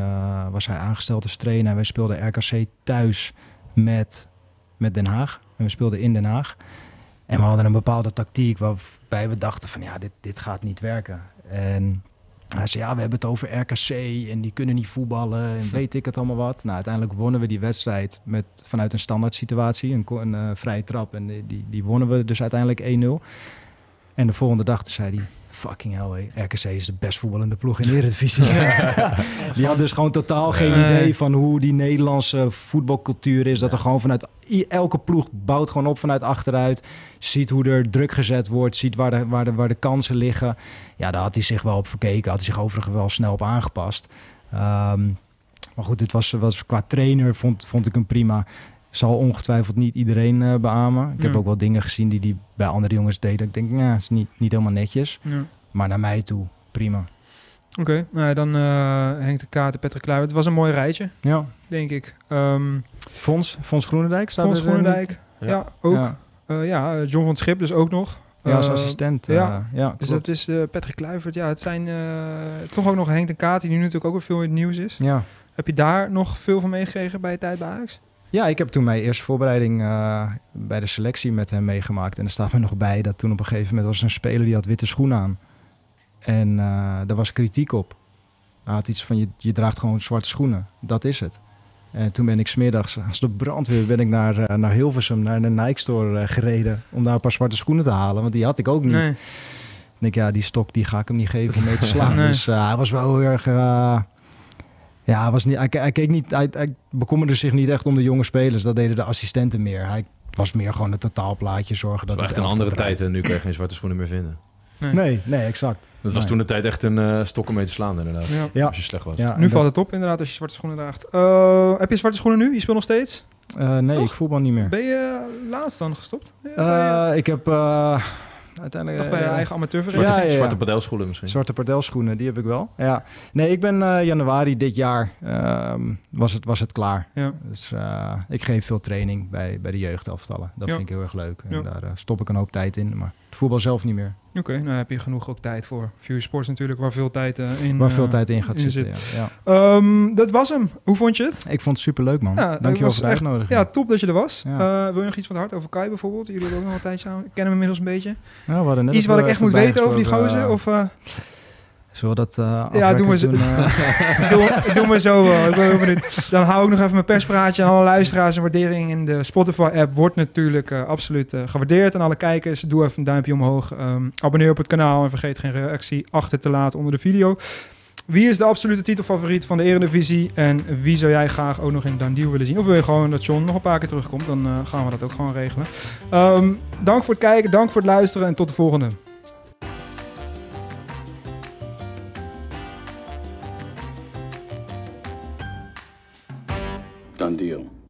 was hij aangesteld als trainer. En wij speelden RKC thuis met Den Haag. En we speelden in Den Haag. En we hadden een bepaalde tactiek waarbij we dachten van ja, dit gaat niet werken. En Hij zei, ja, we hebben het over RKC en die kunnen niet voetballen en weet ik het allemaal wat. Nou, uiteindelijk wonnen we die wedstrijd vanuit een standaard situatie, een vrije trap. En die wonnen we dus uiteindelijk 1-0. En de volgende dag zei hij, fucking hell, hey, RKC is de best voetballende ploeg in de Eredivisie. Die had dus gewoon totaal geen idee van hoe die Nederlandse voetbalcultuur is. Dat er gewoon vanuit elke ploeg bouwt gewoon op vanuit achteruit. Ziet hoe er druk gezet wordt. Ziet waar de kansen liggen. Ja, daar had hij zich wel op verkeken. Had hij zich overigens wel snel op aangepast. Maar goed, dit was qua trainer vond ik hem prima. Zal ongetwijfeld niet iedereen beamen. Ik heb ook wel dingen gezien die bij andere jongens deden. Ik denk, het is niet helemaal netjes. Ja. Maar naar mij toe, prima. Oké, nou, dan Henk de Kaat en Patrick Kluivert. Het was een mooi rijtje, denk ik. Fons Groenendijk staat Fons er. Groenendijk, ja ook. Ja. John van Schip dus ook nog. Ja, als assistent. Ja, dus klopt. dat is Patrick Kluivert. Ja, het zijn toch ook nog Henk de Kaat, die nu natuurlijk ook weer veel in het nieuws is. Ja. Heb je daar nog veel van meegekregen bij je tijd bij Ajax? Ja, ik heb toen mijn eerste voorbereiding bij de selectie met hem meegemaakt. En er staat me nog bij dat toen op een gegeven moment was een speler die had witte schoenen aan. En daar was kritiek op. Hij had iets van, je draagt gewoon zwarte schoenen. Dat is het. En toen ben ik 's middags als de brandweer ben ik naar Hilversum, naar een Nike Store gereden. Om daar een paar zwarte schoenen te halen. Want die had ik ook niet. Nee. Ik denk, ja, die stok die ga ik hem niet geven om mee te slaan. Nee. Dus hij was wel heel erg... hij bekommerde zich niet echt om de jonge spelers. Dat deden de assistenten meer. Hij was meer gewoon het totaalplaatje zorgen. Dat het was echt een andere tijd en nu kan je geen zwarte schoenen meer vinden. Nee, exact. Dat was toen de tijd echt een stok om mee te slaan inderdaad. Ja. Als je slecht was. Ja, nu valt het op inderdaad als je zwarte schoenen draagt. Heb je zwarte schoenen nu? Je speelt nog steeds? Nee, toch? Ik voetbal niet meer. Ben je laatst dan gestopt? Ik heb... uiteindelijk bij je eigen amateurvereniging? Zwarte padelschoenen misschien. Zwarte padelschoenen, die heb ik wel. Ja. Nee, ik ben januari dit jaar was het klaar. Ja. Dus ik geef veel training bij de jeugdelftallen. Dat vind ik heel erg leuk. En daar stop ik een hoop tijd in. Maar het voetbal zelf niet meer. Oké, nou heb je genoeg ook tijd voor Fury Sports natuurlijk, waar veel tijd in gaat zitten. Ja. Dat was hem. Hoe vond je het? Ik vond het superleuk, man. Ja, dankjewel voor de uitnodiging. Ja, top dat je er was. Ja. Wil je nog iets van het hart over Kai bijvoorbeeld? Jullie hebben ook nog een tijdje aan. Kennen hem inmiddels een beetje. Ja, we hadden net iets wat ik echt moet weten over die gozer? Of... Zullen we dat doen we zo. Doe maar zo. Ik ben heel benieuwd. Dan hou ik nog even mijn perspraatje aan alle luisteraars. En waardering in de Spotify-app wordt natuurlijk absoluut gewaardeerd. En alle kijkers, doe even een duimpje omhoog. Abonneer op het kanaal en vergeet geen reactie achter te laten onder de video. Wie is de absolute titelfavoriet van de Eredivisie? En wie zou jij graag ook nog in Done Deal willen zien? Of wil je gewoon dat John nog een paar keer terugkomt? Dan gaan we dat ook gewoon regelen. Dank voor het kijken, dank voor het luisteren en tot de volgende. Done deal.